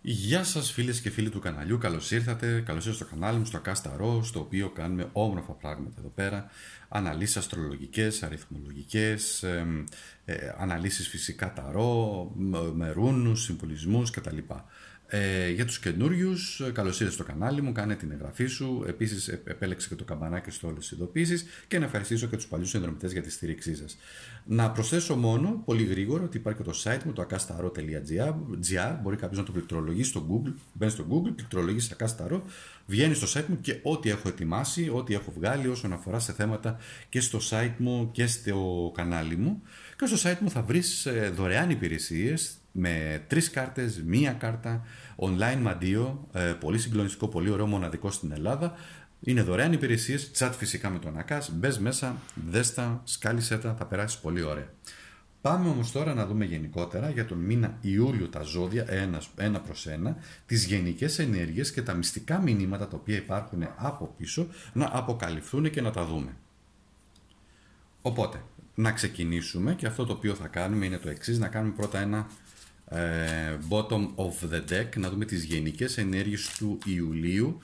Γεια σας φίλες και φίλοι του καναλιού, καλώς ήρθατε στο κανάλι μου, στο Ακάσταρο, στο οποίο κάνουμε όμορφα πράγματα εδώ πέρα. Αναλύσεις αστρολογικές, αριθμολογικές, αναλύσεις φυσικά ταρό, με ρούνους, συμβολισμούς κτλ. Για τους καινούριους, καλώς ήρθατε στο κανάλι μου, κάνε την εγγραφή σου, επίσης επέλεξε και το καμπανάκι στο όλες τις ειδοποιήσεις και να ευχαριστήσω και τους παλιούς συνδρομητές για τη στήριξή σας. Να προσθέσω μόνο, πολύ γρήγορα, ότι υπάρχει και το site μου, το akastaro.gr, μπορεί κάποιος να το πληκτρολογεί στο Google, μπαίνει στο Google, πληκτρολογεί Akastaro, βγαίνει στο site μου και ό,τι έχω ετοιμάσει, ό,τι έχω βγάλει όσον αφορά σε θέματα και στο site μου και στο κανάλι μου. Και στο site μου θα βρεις δωρεάν υπηρεσίες με 3 κάρτες, μία κάρτα, online μαντίο, πολύ συγκλονιστικό, πολύ ωραίο, μοναδικό στην Ελλάδα. Είναι δωρεάν υπηρεσίες, chat φυσικά με τον Ακάς, μπες μέσα, δες τα, σκάλισέ τα, θα περάσεις πολύ ωραία. Πάμε όμως τώρα να δούμε γενικότερα για τον μήνα Ιούλιο τα ζώδια ένα προς ένα, τις γενικές ενέργειες και τα μυστικά μηνύματα τα οποία υπάρχουν από πίσω να αποκαλυφθούν και να τα δούμε. Οπότε, να ξεκινήσουμε και αυτό το οποίο θα κάνουμε είναι το εξής, να κάνουμε πρώτα ένα bottom of the deck, να δούμε τις γενικές ενέργειες του Ιουλίου.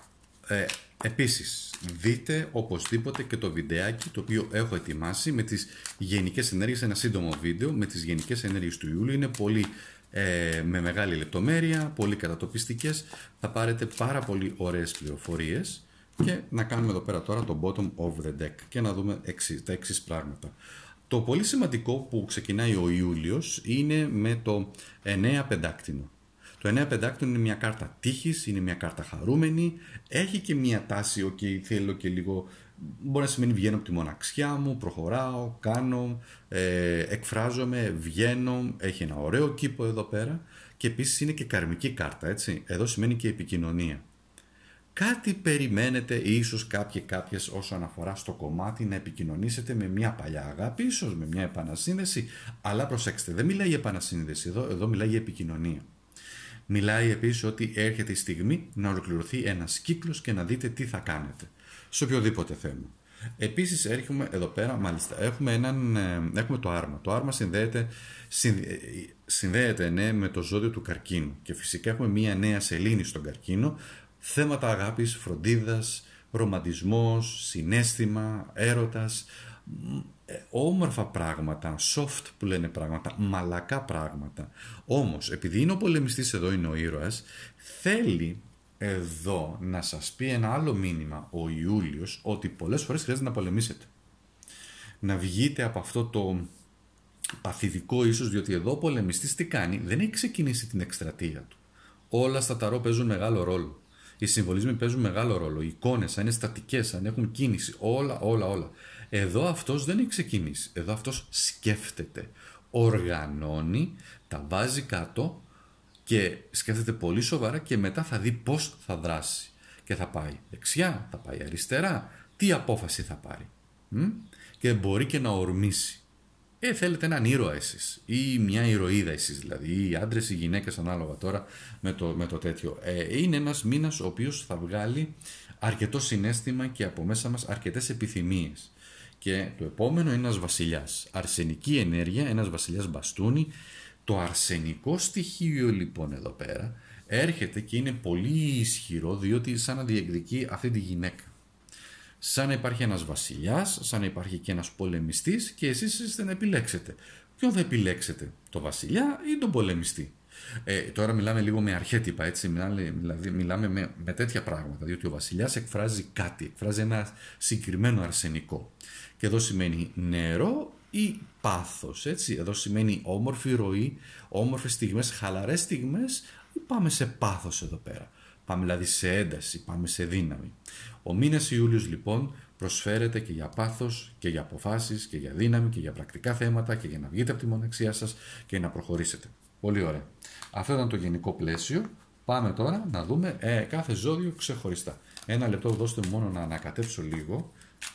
Επίσης, δείτε οπωσδήποτε και το βιντεάκι το οποίο έχω ετοιμάσει με τις γενικές ενέργειες, ένα σύντομο βίντεο με τις γενικές ενέργειες του Ιούλιου. Είναι πολύ με μεγάλη λεπτομέρεια, πολύ κατατοπιστικές, θα πάρετε πάρα πολύ ωραίες πληροφορίες. Και να κάνουμε εδώ πέρα τώρα το bottom of the deck και να δούμε τα εξής πράγματα. Το πολύ σημαντικό που ξεκινάει ο Ιούλιος είναι με το 9 πεντάκτηνο. Το 9 πεντάκτηνο είναι μια κάρτα τύχης, είναι μια κάρτα χαρούμενη, έχει και μια τάση, θέλω και λίγο, μπορεί να σημαίνει βγαίνω από τη μοναξιά μου, προχωράω, κάνω, εκφράζομαι, βγαίνω, έχει ένα ωραίο κήπο εδώ πέρα και επίσης είναι και καρμική κάρτα, έτσι, εδώ σημαίνει και επικοινωνία. Κάτι περιμένετε ίσως κάποιες όσον αφορά στο κομμάτι να επικοινωνήσετε με μια παλιά αγάπη, ίσως με μια επανασύνδεση, αλλά προσέξτε, δεν μιλάει για επανασύνδεση εδώ μιλάει για επικοινωνία. Μιλάει επίσης ότι έρχεται η στιγμή να ολοκληρωθεί ένας κύκλος και να δείτε τι θα κάνετε σε οποιοδήποτε θέμα. Επίσης έρχομαι εδώ πέρα, μάλιστα, έχουμε το άρμα. Το άρμα συνδέεται με το ζώδιο του καρκίνου και φυσικά έχουμε μια νέα σελήνη στον καρκίνο. Θέματα αγάπης, φροντίδας, ρομαντισμός, συναίσθημα, έρωτας, όμορφα πράγματα, soft που λένε πράγματα, μαλακά πράγματα. Όμως, επειδή είναι ο πολεμιστής εδώ, είναι ο ήρωας, θέλει εδώ να σας πει ένα άλλο μήνυμα ο Ιούλιος, ότι πολλές φορές χρειάζεται να πολεμήσετε. Να βγείτε από αυτό το παθητικό ίσως, διότι εδώ ο πολεμιστής τι κάνει, δεν έχει ξεκινήσει την εκστρατεία του. Όλα στα ταρό παίζουν μεγάλο ρόλο. Οι συμβολισμοί παίζουν μεγάλο ρόλο. Οι εικόνες, αν είναι στατικές, αν έχουν κίνηση, όλα. Εδώ αυτός δεν έχει ξεκινήσει. Εδώ αυτός σκέφτεται, οργανώνει, τα βάζει κάτω και σκέφτεται πολύ σοβαρά και μετά θα δει πώς θα δράσει. Και θα πάει δεξιά, θα πάει αριστερά, τι απόφαση θα πάρει. Και μπορεί και να ορμήσει. Θέλετε έναν ήρωα εσείς ή μια ηρωίδα εσείς, δηλαδή οι άντρες ή γυναίκες ανάλογα τώρα με το τέτοιο. Είναι ένας μήνας ο οποίος θα βγάλει αρκετό συναίσθημα και από μέσα μας αρκετές επιθυμίες. Και το επόμενο είναι ένας βασιλιάς. Αρσενική ενέργεια, ένας βασιλιάς μπαστούνι. Το αρσενικό στοιχείο λοιπόν εδώ πέρα έρχεται και είναι πολύ ισχυρό, διότι σαν να διεκδικεί αυτή τη γυναίκα. Σαν να υπάρχει ένας βασιλιάς, σαν να υπάρχει και ένας πολεμιστής και εσείς είστε να επιλέξετε. Ποιον θα επιλέξετε, το βασιλιά ή τον πολεμιστή? Τώρα μιλάμε λίγο με αρχέτυπα, έτσι, μιλάμε με τέτοια πράγματα, διότι ο βασιλιάς εκφράζει κάτι, εκφράζει ένα συγκεκριμένο αρσενικό. Και εδώ σημαίνει νερό ή πάθος, έτσι, εδώ σημαίνει όμορφη ροή, όμορφες στιγμές, χαλαρές στιγμές ή πάμε σε πάθος εδώ πέρα. Πάμε δηλαδή σε ένταση, πάμε σε δύναμη. Ο μήνας Ιούλιος λοιπόν προσφέρεται και για πάθος και για αποφάσεις και για δύναμη και για πρακτικά θέματα και για να βγείτε από τη μοναξιά σας και να προχωρήσετε. Πολύ ωραία. Αυτό ήταν το γενικό πλαίσιο. Πάμε τώρα να δούμε κάθε ζώδιο ξεχωριστά. Ένα λεπτό δώστε μου μόνο να ανακατέψω λίγο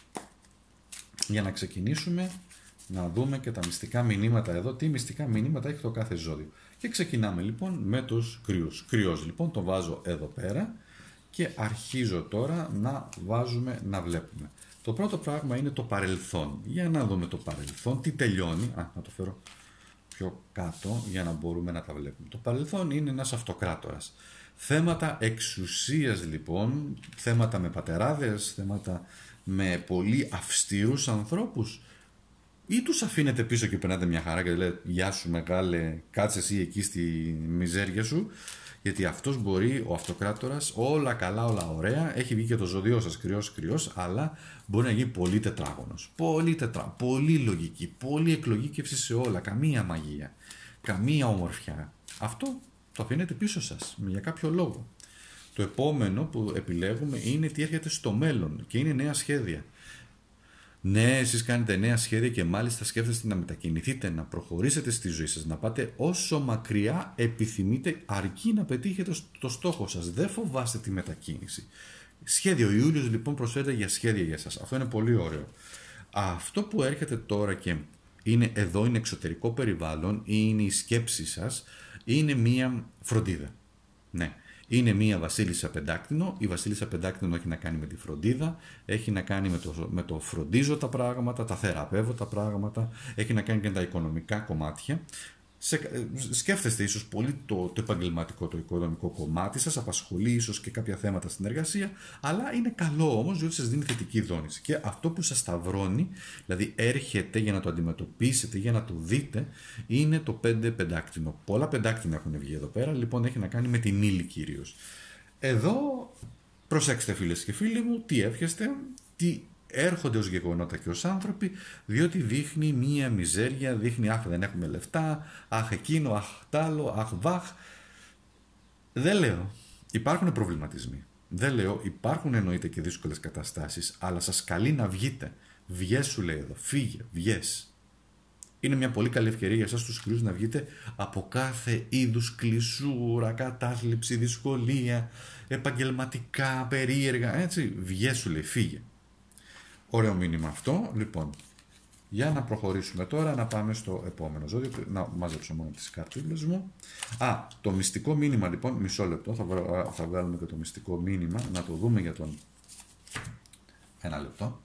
για να ξεκινήσουμε να δούμε και τα μυστικά μηνύματα εδώ. Τι μυστικά μηνύματα έχει το κάθε ζώδιο. Και ξεκινάμε λοιπόν με τους κρυούς. Κρυός λοιπόν τον βάζω εδώ πέρα και αρχίζω τώρα να βάζουμε να βλέπουμε. Το πρώτο πράγμα είναι το παρελθόν. Για να δούμε το παρελθόν, τι τελειώνει. Να το φέρω πιο κάτω για να μπορούμε να τα βλέπουμε. Το παρελθόν είναι ένας αυτοκράτορας. Θέματα εξουσίας λοιπόν, θέματα με πατεράδες, θέματα με πολύ αυστηρούς ανθρώπους, ή τους αφήνετε πίσω και περνάτε μια χαρά και λέτε «Γεια σου μεγάλε, κάτσε εσύ εκεί στη μιζέρια σου», γιατί αυτός μπορεί, ο αυτοκράτορας, όλα καλά, όλα ωραία, έχει βγει και το ζώδιό σας κρυός, αλλά μπορεί να γίνει πολύ τετράγωνος, πολύ λογική, πολύ εκλογήκευση σε όλα, καμία μαγεία, καμία ομορφιά. Αυτό το αφήνετε πίσω σας, για κάποιο λόγο. Το επόμενο που επιλέγουμε είναι τι έρχεται στο μέλλον και είναι νέα σχέδια. Ναι, εσείς κάνετε νέα σχέδια και μάλιστα σκέφτεστε να μετακινηθείτε, να προχωρήσετε στη ζωή σας, να πάτε όσο μακριά επιθυμείτε, αρκεί να πετύχετε το στόχο σας. Δεν φοβάστε τη μετακίνηση. Σχέδιο. Ο Ιούλιος λοιπόν προσφέρεται για σχέδια για σας. Αυτό είναι πολύ ωραίο. Αυτό που έρχεται τώρα και είναι εδώ, είναι εξωτερικό περιβάλλον, είναι η σκέψη σας, είναι μία φροντίδα. Ναι. Είναι μία βασίλισσα πεντάκτηνο. Η βασίλισσα πεντάκτηνο έχει να κάνει με τη φροντίδα, έχει να κάνει με το φροντίζω τα πράγματα, τα θεραπεύω τα πράγματα, έχει να κάνει και με τα οικονομικά κομμάτια. Σκέφτεστε ίσως πολύ το επαγγελματικό, το οικονομικό κομμάτι σας, απασχολεί ίσως και κάποια θέματα στην εργασία, αλλά είναι καλό όμως διότι σας δίνει θετική δόνηση. Και αυτό που σας σταυρώνει, δηλαδή έρχεται για να το αντιμετωπίσετε, για να το δείτε, είναι το 5 πεντάκτηνο. Πολλά πεντάκτηνα έχουν βγει εδώ πέρα, λοιπόν έχει να κάνει με την ύλη κυρίως. Εδώ προσέξτε φίλες και φίλοι μου, τι εύχεστε, τι έρχονται ως γεγονότα και ως άνθρωποι, διότι δείχνει μία μιζέρια, δείχνει αχ δεν έχουμε λεφτά, αχ εκείνο, αχ τάλο, αχ βαχ. Δεν λέω, υπάρχουν προβληματισμοί. Δεν λέω, υπάρχουν εννοείται και δύσκολες καταστάσεις, αλλά σας καλεί να βγείτε. Βγες σου λέει εδώ, φύγε, βγες. Είναι μια πολύ καλή ευκαιρία για εσάς τους κρυούς να βγείτε από κάθε είδους κλεισούρα, κατάθλιψη, δυσκολία, επαγγελματικά, περίεργα, έτσι. Βγες σου λέει, φύγε. Ωραίο μήνυμα αυτό. Λοιπόν, για να προχωρήσουμε τώρα, να πάμε στο επόμενο ζώδιο. Να μαζέψω μόνο τις κάρτες μου. Το μυστικό μήνυμα λοιπόν, μισό λεπτό, θα βγάλουμε και το μυστικό μήνυμα, να το δούμε για τον... Ένα λεπτό.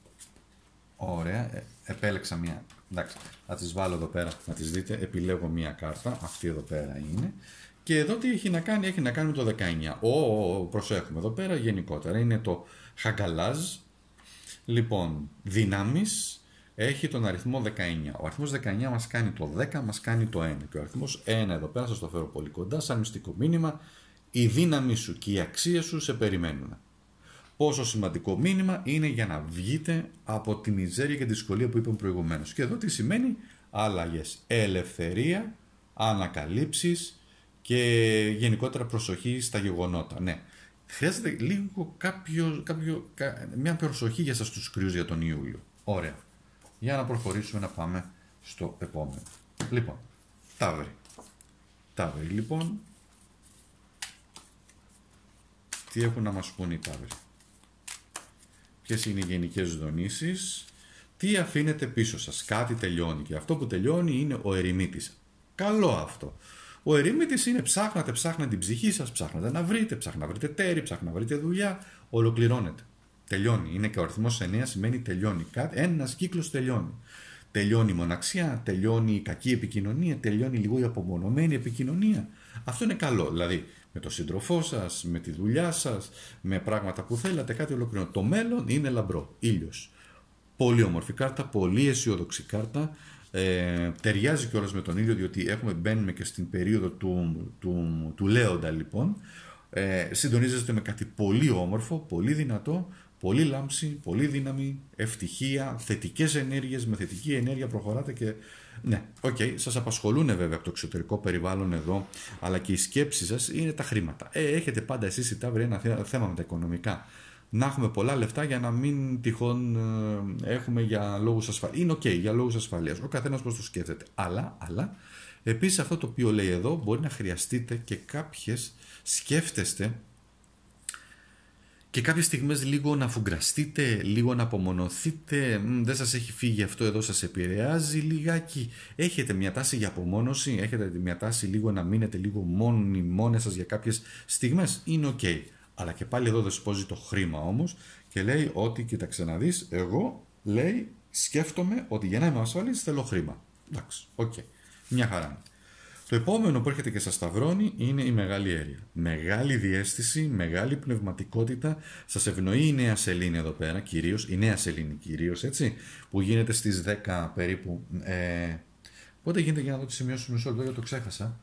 Ωραία, επέλεξα μία. Εντάξει, θα τις βάλω εδώ πέρα, να τις δείτε. Επιλέγω μία κάρτα, αυτή εδώ πέρα είναι. Και εδώ τι έχει να κάνει, έχει να κάνει με το 19. Προσέχουμε εδώ πέρα γενικότερα. Είναι το Χαγκαλάζ. Λοιπόν, δυνάμεις, έχει τον αριθμό 19. Ο αριθμός 19 μας κάνει το 10, μας κάνει το 1. Και ο αριθμός 1 εδώ πέρα, σας το φέρω πολύ κοντά, σαν μυστικό μήνυμα, η δύναμη σου και η αξία σου σε περιμένουν. Πόσο σημαντικό μήνυμα είναι για να βγείτε από τη μιζέρια και τη δυσκολία που είπαμε προηγουμένως. Και εδώ τι σημαίνει? Αλλαγές, ελευθερία, ανακαλύψεις και γενικότερα προσοχή στα γεγονότα. Ναι. Χρειάζεται λίγο μια προσοχή για σας τους κρυούς για τον Ιούλιο. Ωραία. Για να προχωρήσουμε να πάμε στο επόμενο. Λοιπόν, Ταύρη. Ταύρη λοιπόν. Τι έχουν να μας πούν οι Ταύροι? Ποιες είναι οι γενικές δονήσεις? Τι αφήνετε πίσω σας? Κάτι τελειώνει και αυτό που τελειώνει είναι ο ερημίτης. Καλό αυτό. Ο ερημίτης είναι ψάχνατε την ψυχή σας, ψάχνατε να βρείτε τέρι, ψάχνετε να βρείτε δουλειά, ολοκληρώνεται. Τελειώνει. Είναι και ο αριθμός 9 σημαίνει τελειώνει. Ένας κύκλος τελειώνει. Τελειώνει η μοναξιά, τελειώνει η κακή επικοινωνία, τελειώνει λίγο η απομονωμένη επικοινωνία. Αυτό είναι καλό. Δηλαδή με τον σύντροφό σας, με τη δουλειά σας, με πράγματα που θέλατε, κάτι ολοκληρώνει. Το μέλλον είναι λαμπρό. Ήλιος. Πολύ όμορφη κάρτα, πολύ αισιόδοξη κάρτα. Ταιριάζει κιόλας με τον ήλιο, διότι μπαίνουμε και στην περίοδο του Λέοντα λοιπόν. Συντονίζεστε με κάτι πολύ όμορφο, πολύ δυνατό, πολύ λάμψη, πολύ δύναμη, ευτυχία, θετικές ενέργειες, με θετική ενέργεια προχωράτε και ναι, σας απασχολούν βέβαια από το εξωτερικό περιβάλλον εδώ, αλλά και οι σκέψεις σας είναι τα χρήματα. Έχετε πάντα εσείς οι Ταύροι ένα θέμα με τα οικονομικά. Να έχουμε πολλά λεφτά για να μην τυχόν έχουμε για λόγους ασφαλείας. Είναι για λόγους ασφαλείας. Ο καθένας πώς το σκέφτεται. Αλλά επίσης αυτό το οποίο λέει εδώ μπορεί να χρειαστείτε και σκέφτεστε και κάποιες στιγμές λίγο να φουγκραστείτε, λίγο να απομονωθείτε, δεν σας έχει φύγει αυτό εδώ, σας επηρεάζει λιγάκι. Έχετε μια τάση για απομόνωση, έχετε μια τάση λίγο να μείνετε λίγο μόνοι σας για κάποιες στιγμές. Είναι Αλλά και πάλι εδώ δεσπόζει το χρήμα όμως και λέει ότι, κοίταξε να δεις, εγώ λέει σκέφτομαι ότι για να είμαι ασφαλής θέλω χρήμα. Εντάξει, Μια χαρά. Το επόμενο που έρχεται και σας σταυρώνει είναι η μεγάλη Έρεια. Μεγάλη διαίσθηση, μεγάλη πνευματικότητα. Σας ευνοεί η νέα σελήνη εδώ πέρα, κυρίως, η νέα σελήνη κυρίως, έτσι, που γίνεται στις 10 περίπου. Πότε γίνεται, για να δω τι σημειώσεις μισό λεπτό, γιατί το ξέχασα.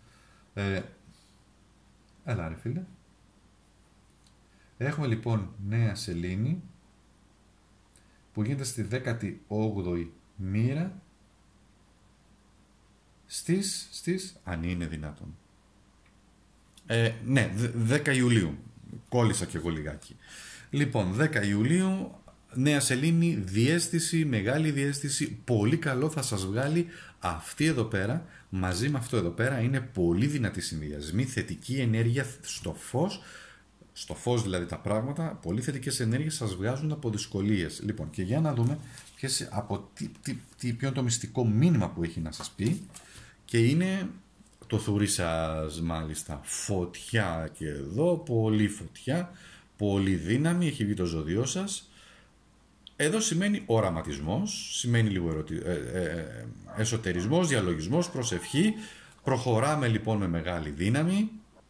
Έλα ρε φίλε. Έχουμε λοιπόν νέα σελήνη που γίνεται στη 18η μοίρα στις αν είναι δυνατόν. Ναι, 10 Ιουλίου. Κόλλησα κι εγώ λιγάκι. Λοιπόν, 10 Ιουλίου, νέα σελήνη, διαίσθηση, μεγάλη διαίσθηση. Πολύ καλό θα σας βγάλει αυτή εδώ πέρα, μαζί με αυτό εδώ πέρα. Είναι πολύ δυνατοί συνδυασμοί, θετική ενέργεια στο φως δηλαδή τα πράγματα, πολύ θετικές ενέργειες σας βγάζουν από δυσκολίες. Λοιπόν, και για να δούμε ποιο είναι το μυστικό μήνυμα που έχει να σας πει. Και είναι το θουρί σας μάλιστα, φωτιά και εδώ, πολύ φωτιά, πολύ δύναμη, έχει βγει το ζώδιό σας. Εδώ σημαίνει οραματισμός, σημαίνει λίγο εσωτερισμός, διαλογισμός, προσευχή. Προχωράμε λοιπόν με μεγάλη δύναμη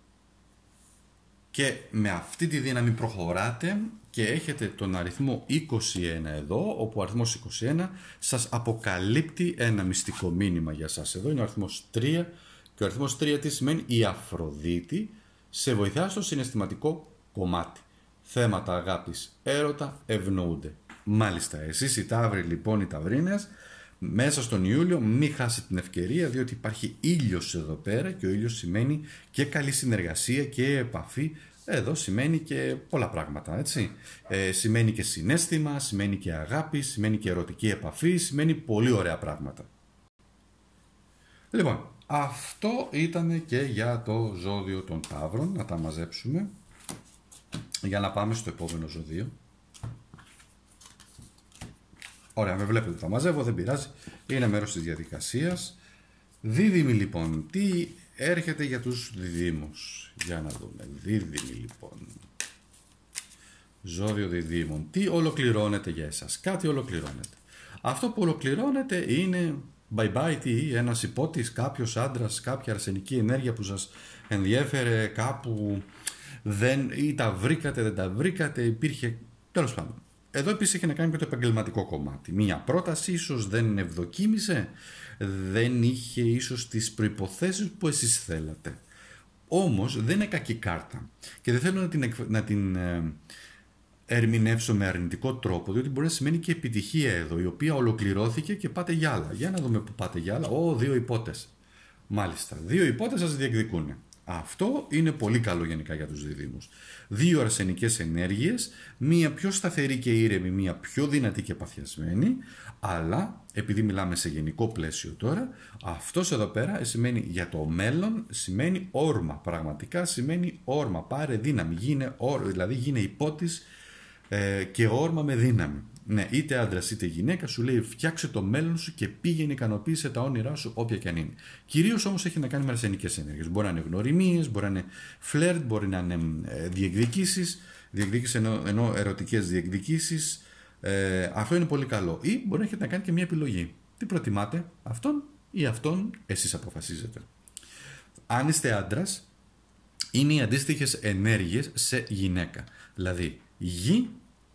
και με αυτή τη δύναμη προχωράτε και έχετε τον αριθμό 21 εδώ, όπου ο αριθμός 21 σας αποκαλύπτει ένα μυστικό μήνυμα για σας. Εδώ είναι ο αριθμός 3 και ο αριθμός 3 τι σημαίνει? Η Αφροδίτη σε βοηθά στο συναισθηματικό κομμάτι. Θέματα αγάπης, έρωτα ευνοούνται. Μάλιστα, εσείς οι Ταύροι λοιπόν, οι Ταυρίνες, μέσα στον Ιούλιο μην χάσετε την ευκαιρία, διότι υπάρχει ήλιος εδώ πέρα και ο ήλιος σημαίνει και καλή συνεργασία και επαφή. Εδώ σημαίνει και πολλά πράγματα, έτσι. Σημαίνει και συναίσθημα, σημαίνει και αγάπη, σημαίνει και ερωτική επαφή, σημαίνει πολύ ωραία πράγματα. Λοιπόν, αυτό ήταν και για το ζώδιο των Ταύρων. Να τα μαζέψουμε για να πάμε στο επόμενο ζώδιο. Ωραία, με βλέπετε τα μαζεύω, δεν πειράζει, είναι μέρος της διαδικασίας. Δίδυμοι λοιπόν, τι έρχεται για τους διδύμους? Για να δούμε, δίδυμοι λοιπόν. Ζώδιο διδύμων, τι ολοκληρώνεται για εσάς? Κάτι ολοκληρώνεται. Αυτό που ολοκληρώνεται είναι bye bye, ένας υπότης, κάποιος άντρας, κάποια αρσενική ενέργεια που σας ενδιέφερε κάπου, ή τα βρήκατε, δεν τα βρήκατε, υπήρχε, τέλος πάντων. Εδώ επίσης έχει να κάνει με το επαγγελματικό κομμάτι. Μία πρόταση ίσως δεν ευδοκίμησε, δεν είχε ίσως τις προϋποθέσεις που εσείς θέλατε. Όμως δεν είναι κακή κάρτα και δεν θέλω να την ερμηνεύσω με αρνητικό τρόπο, διότι μπορεί να σημαίνει και επιτυχία εδώ, η οποία ολοκληρώθηκε και πάτε για άλλα. Για να δούμε που πάτε για άλλα. Δύο υπότες. Μάλιστα, δύο υπότες σας διεκδικούν. Αυτό είναι πολύ καλό γενικά για τους διδύμους. Δύο αρσενικές ενέργειες, μία πιο σταθερή και ήρεμη, μία πιο δυνατή και παθιασμένη, αλλά επειδή μιλάμε σε γενικό πλαίσιο τώρα, αυτός εδώ πέρα σημαίνει για το μέλλον, σημαίνει όρμα, πραγματικά σημαίνει όρμα, πάρε δύναμη, δηλαδή γίνε υπότης και όρμα με δύναμη. Ναι, είτε άντρας είτε γυναίκα, σου λέει φτιάξε το μέλλον σου και πήγαινε, ικανοποίησε τα όνειρά σου, όποια και αν είναι. Κυρίως όμως έχει να κάνει με αρσενικές ενέργειες. Μπορεί να είναι γνωριμίες, μπορεί να είναι φλερτ, μπορεί να είναι διεκδικήσεις ενώ ερωτικές διεκδικήσεις. Αυτό είναι πολύ καλό. Ή μπορεί να έχετε να κάνει και μια επιλογή. Τι προτιμάτε, αυτόν ή αυτόν, εσείς αποφασίζετε. Αν είστε άντρας, είναι οι αντίστοιχες ενέργειες σε γυναίκα. Δηλαδή γη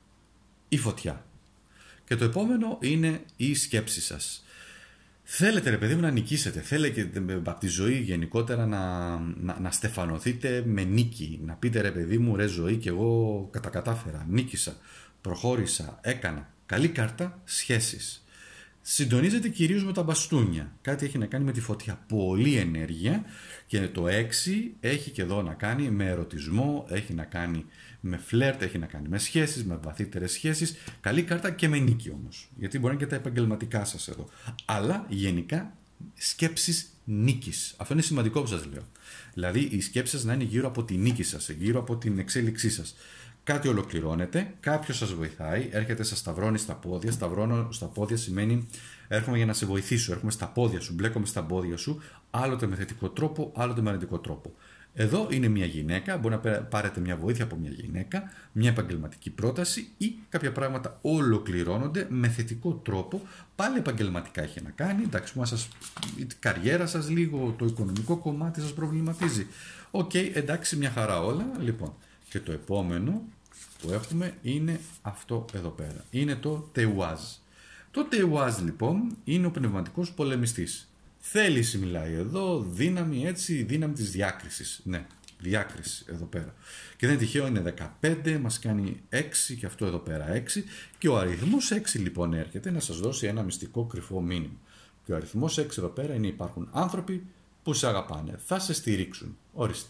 ή φωτιά. Και το επόμενο είναι η σκέψη σας. Θέλετε ρε παιδί μου να νικήσετε, θέλετε από τη ζωή γενικότερα να στεφανωθείτε με νίκη. Να πείτε ρε παιδί μου, ρε ζωή, και εγώ κατάφερα, νίκησα, προχώρησα, έκανα. Καλή κάρτα, σχέσεις. Συντονίζεται κυρίως με τα μπαστούνια. Κάτι έχει να κάνει με τη φωτιά. Πολλή ενέργεια. Και το 6 έχει και εδώ να κάνει με ερωτισμό, έχει να κάνει με φλερτ, έχει να κάνει με σχέσεις, με βαθύτερες σχέσεις. Καλή κάρτα και με νίκη όμως. Γιατί μπορεί να είναι και τα επαγγελματικά σας εδώ. Αλλά γενικά σκέψεις νίκης. Αυτό είναι σημαντικό που σας λέω. Δηλαδή οι σκέψεις σας να είναι γύρω από τη νίκη σας, γύρω από την εξέλιξή σας. Κάτι ολοκληρώνεται, κάποιος σας βοηθάει, έρχεται, σας σταυρώνει στα πόδια. Σταυρώνω στα πόδια σημαίνει έρχομαι για να σε βοηθήσω, έρχομαι στα πόδια σου, μπλέκομαι στα πόδια σου, άλλοτε με θετικό τρόπο, άλλοτε με αρνητικό τρόπο. Εδώ είναι μια γυναίκα, μπορεί να πάρετε μια βοήθεια από μια γυναίκα, μια επαγγελματική πρόταση ή κάποια πράγματα ολοκληρώνονται με θετικό τρόπο. Πάλι επαγγελματικά έχει να κάνει, εντάξει, η καριέρα σας λίγο, το οικονομικό κομμάτι σας προβληματίζει. Οκ, εντάξει, μια χαρά όλα. Λοιπόν, και το επόμενο που έχουμε είναι αυτό εδώ πέρα. Είναι το τεουάζ. Το τεουάζ λοιπόν είναι ο πνευματικός πολεμιστής. Θέληση μιλάει εδώ, δύναμη έτσι, δύναμη της διάκρισης. Ναι, διάκριση εδώ πέρα. Και δεν είναι τυχαίο, είναι 15, μας κάνει 6 και αυτό εδώ πέρα 6. Και ο αριθμός 6 λοιπόν έρχεται να σας δώσει ένα μυστικό κρυφό μήνυμα. Και ο αριθμός 6 εδώ πέρα είναι υπάρχουν άνθρωποι που σε αγαπάνε, θα σε στηρίξουν. Ορίστε.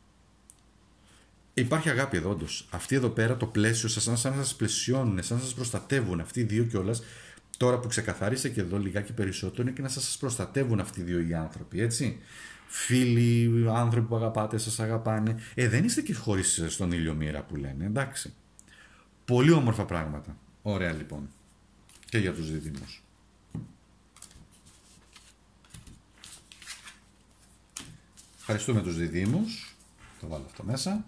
Υπάρχει αγάπη εδώ όντως. Αυτοί εδώ πέρα το πλαίσιο σας, σαν να σας πλαισιώνουν, σαν να σας προστατεύουν αυτοί οι δύο κιόλας. Τώρα που ξεκαθάρισε και εδώ λιγάκι περισσότερο είναι και να σας προστατεύουν αυτοί οι δύο οι άνθρωποι, έτσι. Φίλοι, άνθρωποι που αγαπάτε, σας αγαπάνε. Δεν είστε και χωρίς στον ήλιο μοίρα που λένε, εντάξει. Πολύ όμορφα πράγματα. Ωραία λοιπόν. Και για τους δίδυμους. Ευχαριστούμε τους διδύμους. Το βάλω αυτό μέσα.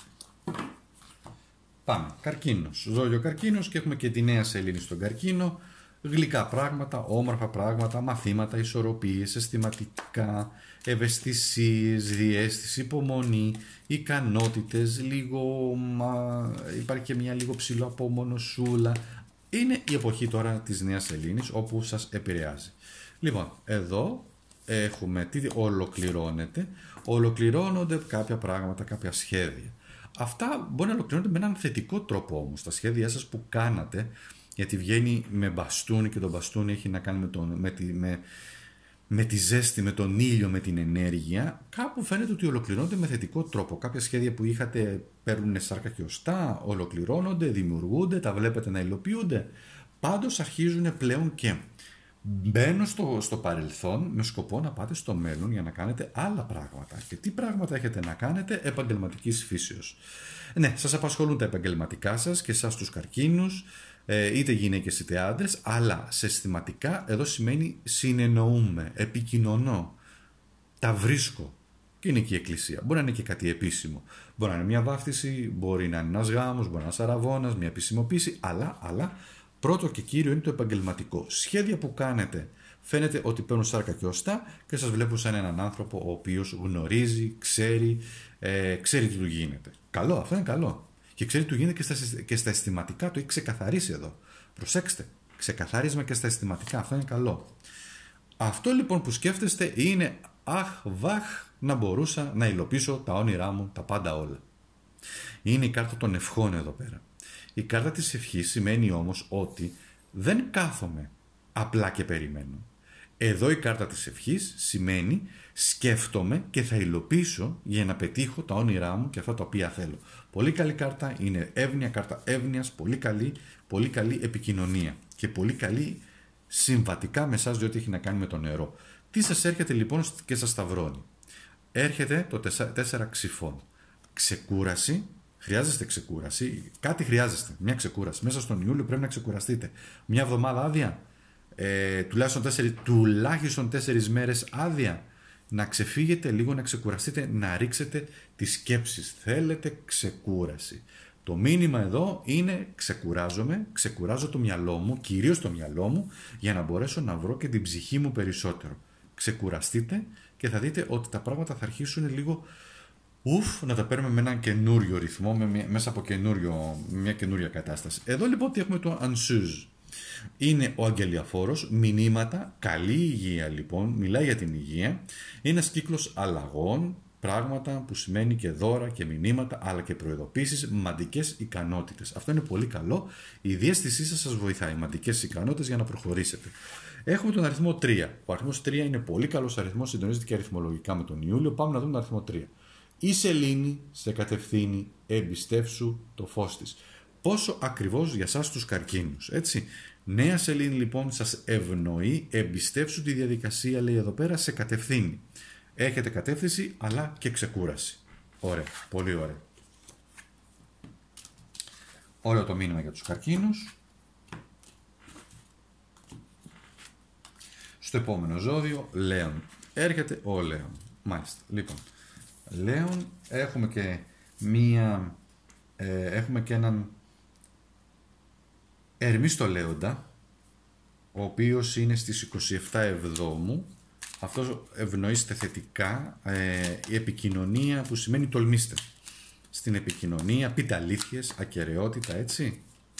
Πάμε. Καρκίνος. Ζώδιο Καρκίνος και έχουμε και τη νέα σελήνη στον Καρκίνο. Γλυκά πράγματα, όμορφα πράγματα, μαθήματα, ισορροπίες, αισθηματικά, ευαισθησίες, διαίσθηση, υπομονή, ικανότητες, υπάρχει και μια λίγο ψηλό απομονωσούλα. Είναι η εποχή τώρα της νέας σελήνης όπου σας επηρεάζει. Λοιπόν, εδώ έχουμε τι ολοκληρώνονται κάποια πράγματα, κάποια σχέδια. Αυτά μπορεί να ολοκληρώνονται με έναν θετικό τρόπο όμως, τα σχέδιά σας που κάνατε, γιατί βγαίνει με μπαστούνι και το μπαστούνι έχει να κάνει με τη ζέστη, με τον ήλιο, με την ενέργεια. Κάπου φαίνεται ότι ολοκληρώνονται με θετικό τρόπο. Κάποια σχέδια που είχατε παίρνουν σάρκα και οστά, ολοκληρώνονται, δημιουργούνται, τα βλέπετε να υλοποιούνται. Πάντως αρχίζουν πλέον και μπαίνουν στο παρελθόν με σκοπό να πάτε στο μέλλον για να κάνετε άλλα πράγματα. Και τι πράγματα έχετε να κάνετε? Επαγγελματικής φύσεως. Ναι, σας απασχολούν τα επαγγελματικά σας και εσάς τους καρκίνους, είτε γυναίκες είτε άντρες, αλλά συστηματικά εδώ σημαίνει συνεννοούμε, επικοινωνώ, τα βρίσκω. Και είναι και η εκκλησία. Μπορεί να είναι και κάτι επίσημο. Μπορεί να είναι μια βάφτιση, μπορεί να είναι ένας γάμος, μπορεί να είναι ένας αραβώνας, μια επισημοποίηση, αλλά πρώτο και κύριο είναι το επαγγελματικό. Σχέδια που κάνετε φαίνεται ότι παίρνουν σάρκα και οστά και σας βλέπω σαν έναν άνθρωπο ο οποίος γνωρίζει, ξέρει τι του γίνεται. Καλό, αυτό είναι καλό. Και ξέρει τι του γίνεται και στα αισθηματικά, το έχει ξεκαθαρίσει εδώ. Προσέξτε, ξεκαθάρισμα και στα αισθηματικά, αυτό είναι καλό. Αυτό λοιπόν που σκέφτεστε είναι βαχ, να μπορούσα να υλοποιήσω τα όνειρά μου, τα πάντα όλα. Είναι η κάρτα των ευχών εδώ πέρα. Η κάρτα της ευχής σημαίνει όμως ότι δεν κάθομαι απλά και περιμένω. Εδώ η κάρτα της ευχής σημαίνει σκέφτομαι και θα υλοποιήσω για να πετύχω τα όνειρά μου και αυτά τα οποία θέλω. Πολύ καλή κάρτα, είναι εύνοια, κάρτα εύνοιας, πολύ καλή επικοινωνία και πολύ καλή συμβατικά με εσάς, διότι έχει να κάνει με το νερό. Τι σας έρχεται λοιπόν και σας σταυρώνει? Έρχεται το 4 ξυφών. Ξεκούραση. Χρειάζεστε ξεκούραση. Κάτι χρειάζεστε. Μια ξεκούραση. Μέσα στον Ιούλιο πρέπει να ξεκουραστείτε. Μια εβδομάδα άδεια. Τουλάχιστον 4 μέρες άδεια. Να ξεφύγετε λίγο, να ξεκουραστείτε, να ρίξετε τις σκέψεις. Θέλετε ξεκούραση. Το μήνυμα εδώ είναι ξεκουράζω το μυαλό μου, κυρίως το μυαλό μου, για να μπορέσω να βρω και την ψυχή μου περισσότερο. Ξεκουραστείτε και θα δείτε ότι τα πράγματα θα αρχίσουν λίγο να τα παίρνουμε με έναν καινούριο ρυθμό, μέσα από μια καινούρια κατάσταση. Εδώ λοιπόν τι έχουμε? το Ansuz. Είναι ο αγγελιαφόρος, μηνύματα, καλή υγεία λοιπόν, μιλάει για την υγεία. Είναι ένας κύκλος αλλαγών, πράγματα που σημαίνει και δώρα και μηνύματα, αλλά και προειδοποίησεις, μαντικές ικανότητες. Αυτό είναι πολύ καλό. Η διαίσθησή σας βοηθάει, μαντικές ικανότητες για να προχωρήσετε. Έχουμε τον αριθμό 3. Ο αριθμός 3 είναι πολύ καλός αριθμός, συντονίζεται και αριθμολογικά με τον Ιούλιο. Πάμε να δούμε τον αριθμό 3. Η σελήνη σε κατευθύνει, εμπιστεύσου το φως της. Πόσο ακριβώς για σας τους καρκίνους, έτσι. Νέα σελήνη λοιπόν σας ευνοεί, εμπιστεύσου τη διαδικασία, λέει εδώ πέρα, σε κατευθύνει. Έχετε κατεύθυνση αλλά και ξεκούραση. Ωραία, πολύ ωραία. Ωραίο το μήνυμα για τους καρκίνους. Στο επόμενο ζώδιο, Λέων. Έρχεται ο Λέων. Μάλιστα, λοιπόν. Λέων. Έχουμε και έναν Ερμή στο Λέοντα, ο οποίος είναι στις 27 Εβδόμου. Αυτός ευνοείστε θετικά, η επικοινωνία, που σημαίνει τολμήστε στην επικοινωνία, πείτε αλήθειες, ακεραιότητα, έτσι.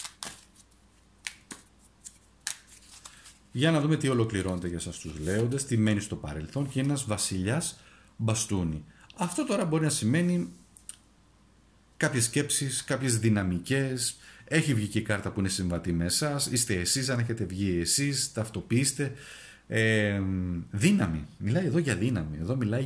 Για να δούμε τι ολοκληρώνεται για σας τους Λέοντες, τι μένει στο παρελθόν, και ένας βασιλιάς μπαστούνι. Αυτό τώρα μπορεί να σημαίνει κάποιες σκέψεις, κάποιες δυναμικές. Έχει βγει και η κάρτα που είναι συμβατή με εσάς, είστε εσείς, αν έχετε βγει εσείς, ταυτοποιήστε. Δύναμη, μιλάει εδώ για δύναμη, εδώ μιλάει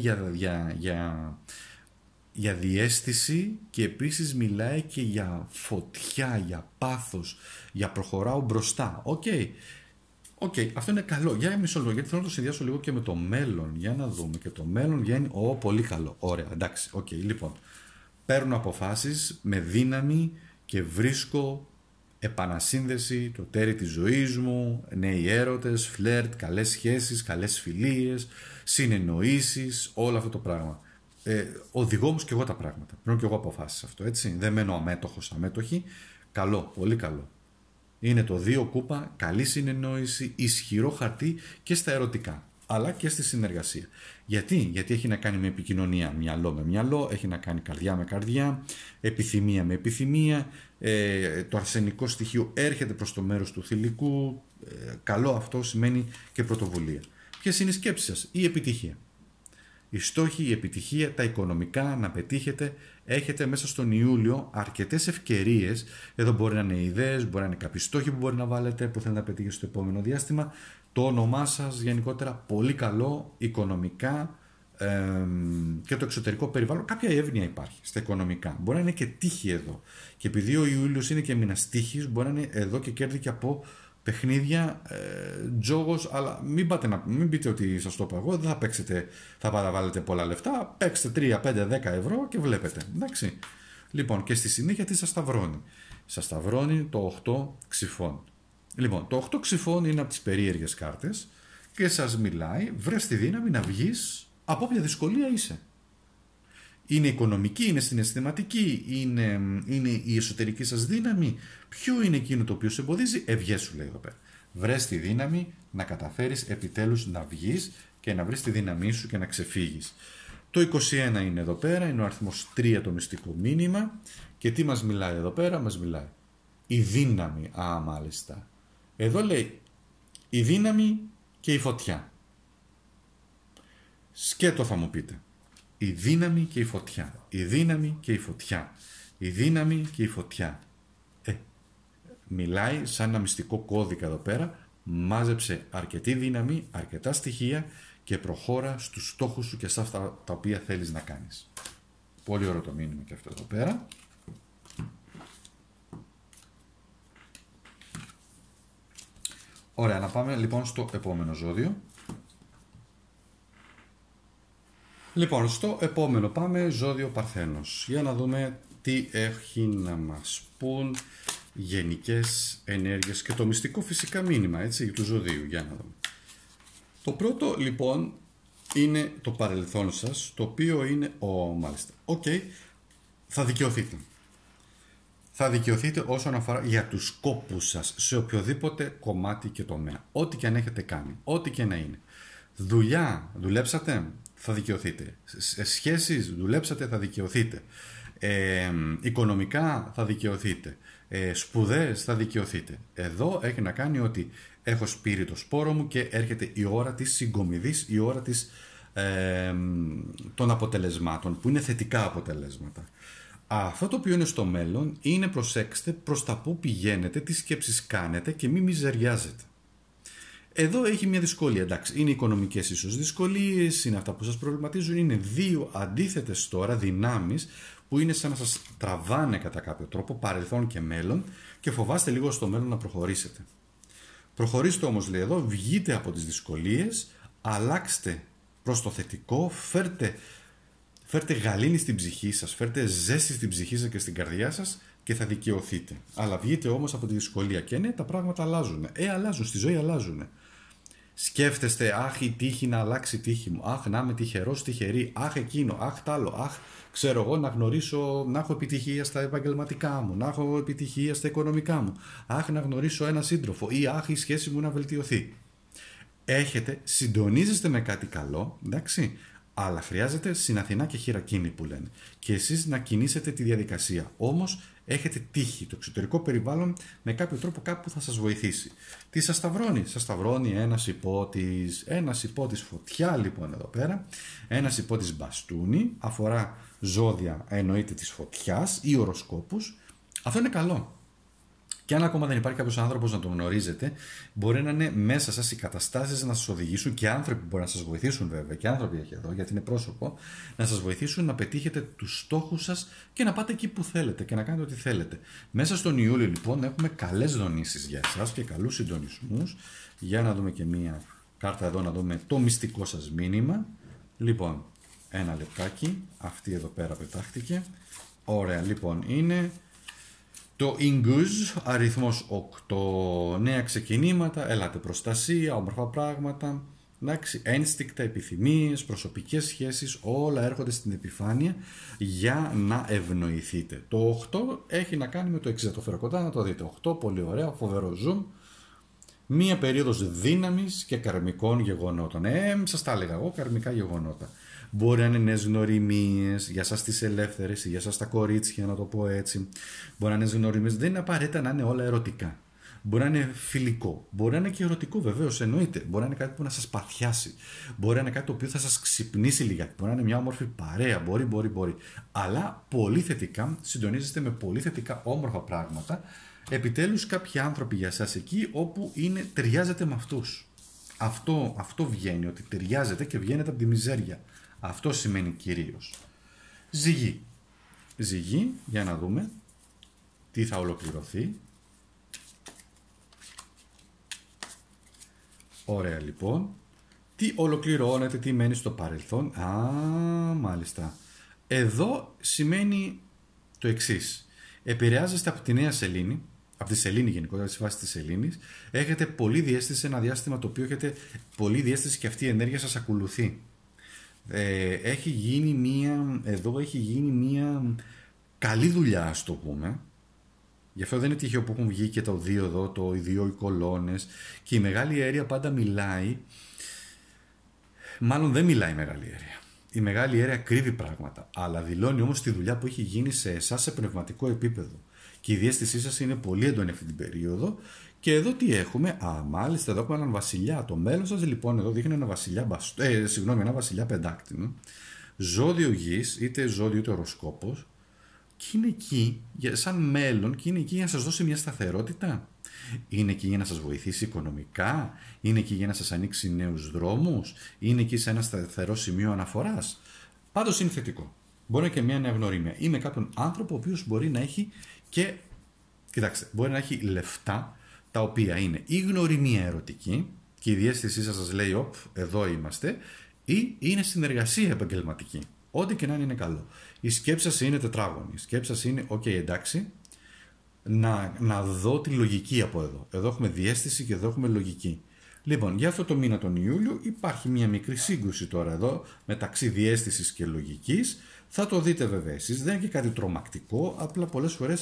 για διαίσθηση, και επίσης μιλάει και για φωτιά, για πάθος, για προχωράω μπροστά. Οκ, αυτό είναι καλό. Για μισό λεπτό, γιατί θέλω να το συνδυάσω λίγο και με το μέλλον. Για να δούμε. Και το μέλλον βγαίνει. Πολύ καλό. Ωραία, εντάξει. Λοιπόν. Παίρνω αποφάσεις με δύναμη και βρίσκω επανασύνδεση, το τέρι της ζωής μου, νέοι έρωτες, φλερτ, καλές σχέσεις, καλές φιλίες, συνεννοήσεις, όλο αυτό το πράγμα. Οδηγώ όμως και εγώ τα πράγματα. Παίρνω και εγώ αποφάσεις αυτό, έτσι. Δεν μένω αμέτωχος, αμέτωχη. Καλό, πολύ καλό. Είναι το 2 κούπα, καλή συνεννόηση, ισχυρό χαρτί και στα ερωτικά, αλλά και στη συνεργασία. Γιατί έχει να κάνει με επικοινωνία, μυαλό με μυαλό, έχει να κάνει καρδιά με καρδιά, επιθυμία με επιθυμία, το αρσενικό στοιχείο έρχεται προς το μέρος του θηλυκού, καλό αυτό σημαίνει και πρωτοβουλία. Ποιες είναι οι σκέψεις σας? Η επιτυχία. Οι στόχοι, η επιτυχία, τα οικονομικά, να πετύχετε. Έχετε μέσα στον Ιούλιο αρκετές ευκαιρίες. Εδώ μπορεί να είναι ιδέες, μπορεί να είναι κάποιοι στόχοι που μπορεί να βάλετε, που θέλετε να πετύχετε στο επόμενο διάστημα. Το όνομά σας γενικότερα πολύ καλό, οικονομικά, και το εξωτερικό περιβάλλον. Κάποια εύνοια υπάρχει στα οικονομικά. Μπορεί να είναι και τύχη εδώ. Και επειδή ο Ιούλιος είναι και μήνας τύχης, μπορεί να είναι εδώ και κέρδη και από παιχνίδια, τζόγος, αλλά μην πείτε ότι σας το είπα εγώ, δεν θα παίξετε, θα παραβάλλετε πολλά λεφτά, παίξτε 3, 5, 10 ευρώ και βλέπετε, εντάξει. Λοιπόν, και στη συνέχεια τι σας σταυρώνει? Σας σταυρώνει το 8 ξυφών. Λοιπόν, το 8 ξυφών είναι από τις περίεργες κάρτες και σας μιλάει, βρες τη δύναμη να βγεις από όποια δυσκολία είσαι. Είναι οικονομική, είναι συναισθηματική, είναι η εσωτερική σας δύναμη. Ποιο είναι εκείνο το οποίο σε εμποδίζει? Ευγέσου, λέει εδώ πέρα. Βρες τη δύναμη να καταφέρεις επιτέλους να βγεις και να βρεις τη δύναμή σου και να ξεφύγεις. Το 21 είναι εδώ πέρα, είναι ο αριθμός 3, το μυστικό μήνυμα. Και τι μας μιλάει εδώ πέρα? Μας μιλάει η δύναμη. Μάλιστα. Εδώ λέει η δύναμη και η φωτιά. Σκέτο θα μου πείτε. Η δύναμη και η φωτιά. Η δύναμη και η φωτιά. Η δύναμη και η φωτιά. Μιλάει σαν ένα μυστικό κώδικα εδώ πέρα. Μάζεψε αρκετή δύναμη, αρκετά στοιχεία και προχώρα στους στόχους σου και σε αυτά τα οποία θέλεις να κάνεις. Πολύ ωραίο το μήνυμα και αυτό εδώ πέρα. Ωραία, να πάμε λοιπόν στο επόμενο ζώδιο. Λοιπόν, στο επόμενο πάμε ζώδιο Παρθένος. Για να δούμε τι έχει να μας πούν γενικές ενέργειες και το μυστικό φυσικά μήνυμα, έτσι, του ζωδίου. Για να δούμε. Το πρώτο λοιπόν είναι το παρελθόν σας, το οποίο είναι μάλιστα. Θα δικαιωθείτε. Θα δικαιωθείτε όσον αφορά για τους σκόπους σας σε οποιοδήποτε κομμάτι και τομέα. Ό,τι και αν έχετε κάνει, ό,τι και να είναι. Δουλειά, δουλέψατε, θα δικαιωθείτε. Σχέσεις, δουλέψατε, θα δικαιωθείτε. Οικονομικά, θα δικαιωθείτε. Σπουδές, θα δικαιωθείτε. Εδώ έχει να κάνει ότι έχω σπείρει το σπόρο μου και έρχεται η ώρα της συγκομιδής, η ώρα των αποτελεσμάτων, που είναι θετικά αποτελέσματα. Αυτό το οποίο είναι στο μέλλον είναι, προσέξτε προς τα που πηγαίνετε, τι σκέψεις κάνετε και μην μιζεριάζετε. Εδώ έχει μια δυσκολία, εντάξει, είναι οικονομικές ίσως δυσκολίες, είναι αυτά που σας προβληματίζουν, είναι δύο αντίθετες τώρα δυνάμεις που είναι σαν να σας τραβάνε κατά κάποιο τρόπο, παρελθόν και μέλλον, και φοβάστε λίγο στο μέλλον να προχωρήσετε. Προχωρήστε όμως, λέει εδώ, βγείτε από τις δυσκολίες, αλλάξτε προς το θετικό, φέρτε γαλήνη στην ψυχή σας, φέρτε ζέστη στην ψυχή σας και στην καρδιά σας και θα δικαιωθείτε. Αλλά βγείτε όμως από τη δυσκολία. Και ναι, τα πράγματα αλλάζουν. Αλλάζουν, στη ζωή αλλάζουν. Σκέφτεστε, αχ, η τύχη να αλλάξει η τύχη μου. Αχ, να είμαι τυχερός, τυχερή. Αχ, εκείνο, αχ, τ' άλλο. Αχ, ξέρω εγώ να γνωρίσω, να έχω επιτυχία στα επαγγελματικά μου. Να έχω επιτυχία στα οικονομικά μου. Αχ, να γνωρίσω ένα σύντροφο. Ή αχ, η σχέση μου να βελτιωθεί. Συντονίζεστε με κάτι καλό, εντάξει. Αλλά χρειάζεται συναθηνά και χειρακίνη που λένε. Και εσείς να κινήσετε τη διαδικασία. Όμως έχετε τύχη. Το εξωτερικό περιβάλλον με κάποιο τρόπο κάπου θα σας βοηθήσει. Τι σας σταυρώνει? Σας σταυρώνει ένας υπότης φωτιά λοιπόν εδώ πέρα. Ένας υπότης μπαστούνι. Αφορά ζώδια εννοείται της φωτιάς ή οροσκόπους. Αυτό είναι καλό. Και αν ακόμα δεν υπάρχει κάποιος άνθρωπος να τον γνωρίζετε, μπορεί να είναι μέσα σας οι καταστάσεις να σας οδηγήσουν, και άνθρωποι που μπορεί να σας βοηθήσουν βέβαια, και άνθρωποι έχει εδώ, γιατί είναι πρόσωπο, να σας βοηθήσουν να πετύχετε τους στόχους σας και να πάτε εκεί που θέλετε και να κάνετε ό,τι θέλετε. Μέσα στον Ιούλιο λοιπόν έχουμε καλές δονήσεις για εσάς και καλούς συντονισμούς. Για να δούμε και μία κάρτα εδώ, να δούμε το μυστικό σας μήνυμα. Λοιπόν, ένα λεπτάκι, αυτή εδώ πέρα πετάχτηκε. Ωραία, λοιπόν, είναι το Inguz, αριθμός 8, νέα ξεκινήματα, ελάτε προστασία, όμορφα πράγματα, εντάξει, ένστικτα, επιθυμίες, προσωπικές σχέσεις, όλα έρχονται στην επιφάνεια για να ευνοηθείτε. Το 8 έχει να κάνει με το εξής, το φέρω κοντά να το δείτε. 8, πολύ ωραίο, φοβερό zoom. Μία περίοδος δύναμης και καρμικών γεγονότων. Σας τα έλεγα εγώ, καρμικά γεγονότα. Μπορεί να είναι νέες γνωριμίες για σας τις ελεύθερες ή για σας τα κορίτσια, να το πω έτσι. Μπορεί να είναι γνωριμίες, δεν είναι απαραίτητα να είναι όλα ερωτικά. Μπορεί να είναι φιλικό, μπορεί να είναι και ερωτικό, βεβαίως, εννοείται. Μπορεί να είναι κάτι που να σας παθιάσει. Μπορεί να είναι κάτι το οποίο θα σας ξυπνήσει λιγάκι. Μπορεί να είναι μια όμορφη παρέα. Μπορεί. Αλλά πολύ θετικά, συντονίζεστε με πολύ θετικά όμορφα πράγματα. Επιτέλους, κάποιοι άνθρωποι για εσάς εκεί όπου ταιριάζετε με αυτούς. Αυτό βγαίνει, ότι ταιριάζετε και βγαίνετε από τη μιζέρια. Αυτό σημαίνει κυρίως. Ζυγή, για να δούμε τι θα ολοκληρωθεί. Ωραία λοιπόν. Τι ολοκληρώνεται, τι μένει στο παρελθόν. Μάλιστα. Εδώ σημαίνει το εξής. Επηρεάζεστε από τη νέα σελήνη, από τη σελήνη γενικότερα, τη φάση της σελήνης. Έχετε πολλή διαίσθηση σε ένα διάστημα το οποίο έχετε πολλή διαίσθηση και αυτή η ενέργεια σας ακολουθεί. Έχει γίνει μία καλή δουλειά, ας το πούμε. Γι' αυτό δεν είναι τυχαίο που έχουν βγει και το 2 εδώ, οι δύο οι κολόνες. Και η μεγάλη αίρια πάντα μιλάει. Μάλλον δεν μιλάει η μεγάλη αίρια. Η μεγάλη αίρια κρύβει πράγματα. Αλλά δηλώνει όμως τη δουλειά που έχει γίνει σε εσάς σε πνευματικό επίπεδο. Και η διαίσθησή σας είναι πολύ έντονη αυτή την περίοδο. Και εδώ τι έχουμε? Μάλιστα, εδώ έχουμε έναν βασιλιά. Το μέλλον σας λοιπόν εδώ δείχνει ένα βασιλιά πεντάκτηνο. Ζώδιο γης, είτε ζώδιο είτε οροσκόπος. Και είναι εκεί σαν μέλλον και είναι εκεί για να σας δώσει μια σταθερότητα. Είναι εκεί για να σας βοηθήσει οικονομικά. Είναι εκεί για να σας ανοίξει νέους δρόμους. Είναι εκεί σε ένα σταθερό σημείο αναφοράς. Πάντως είναι θετικό. Μπορεί να είναι και μια νέα γνωριμία. Ή με κάποιον άνθρωπο ο οποίος μπορεί να έχει και. Κοιτάξτε, μπορεί να έχει λεφτά τα οποία είναι ή γνωριμία ερωτική και η διαίσθησή σας λέει εδώ είμαστε, ή είναι συνεργασία επαγγελματική. Ό,τι και να είναι καλό. Η σκέψη σας είναι τετράγωνη. Η σκέψη σας είναι, εντάξει, να δω τη λογική από εδώ. Εδώ έχουμε διαίσθηση και εδώ έχουμε λογική. Λοιπόν, για αυτό το μήνα τον Ιούλιο υπάρχει μια μικρή σύγκρουση τώρα εδώ μεταξύ διαίσθησης και λογικής. Θα το δείτε βέβαια εσείς, δεν είναι και κάτι τρομακτικό, απλά πολλές φορές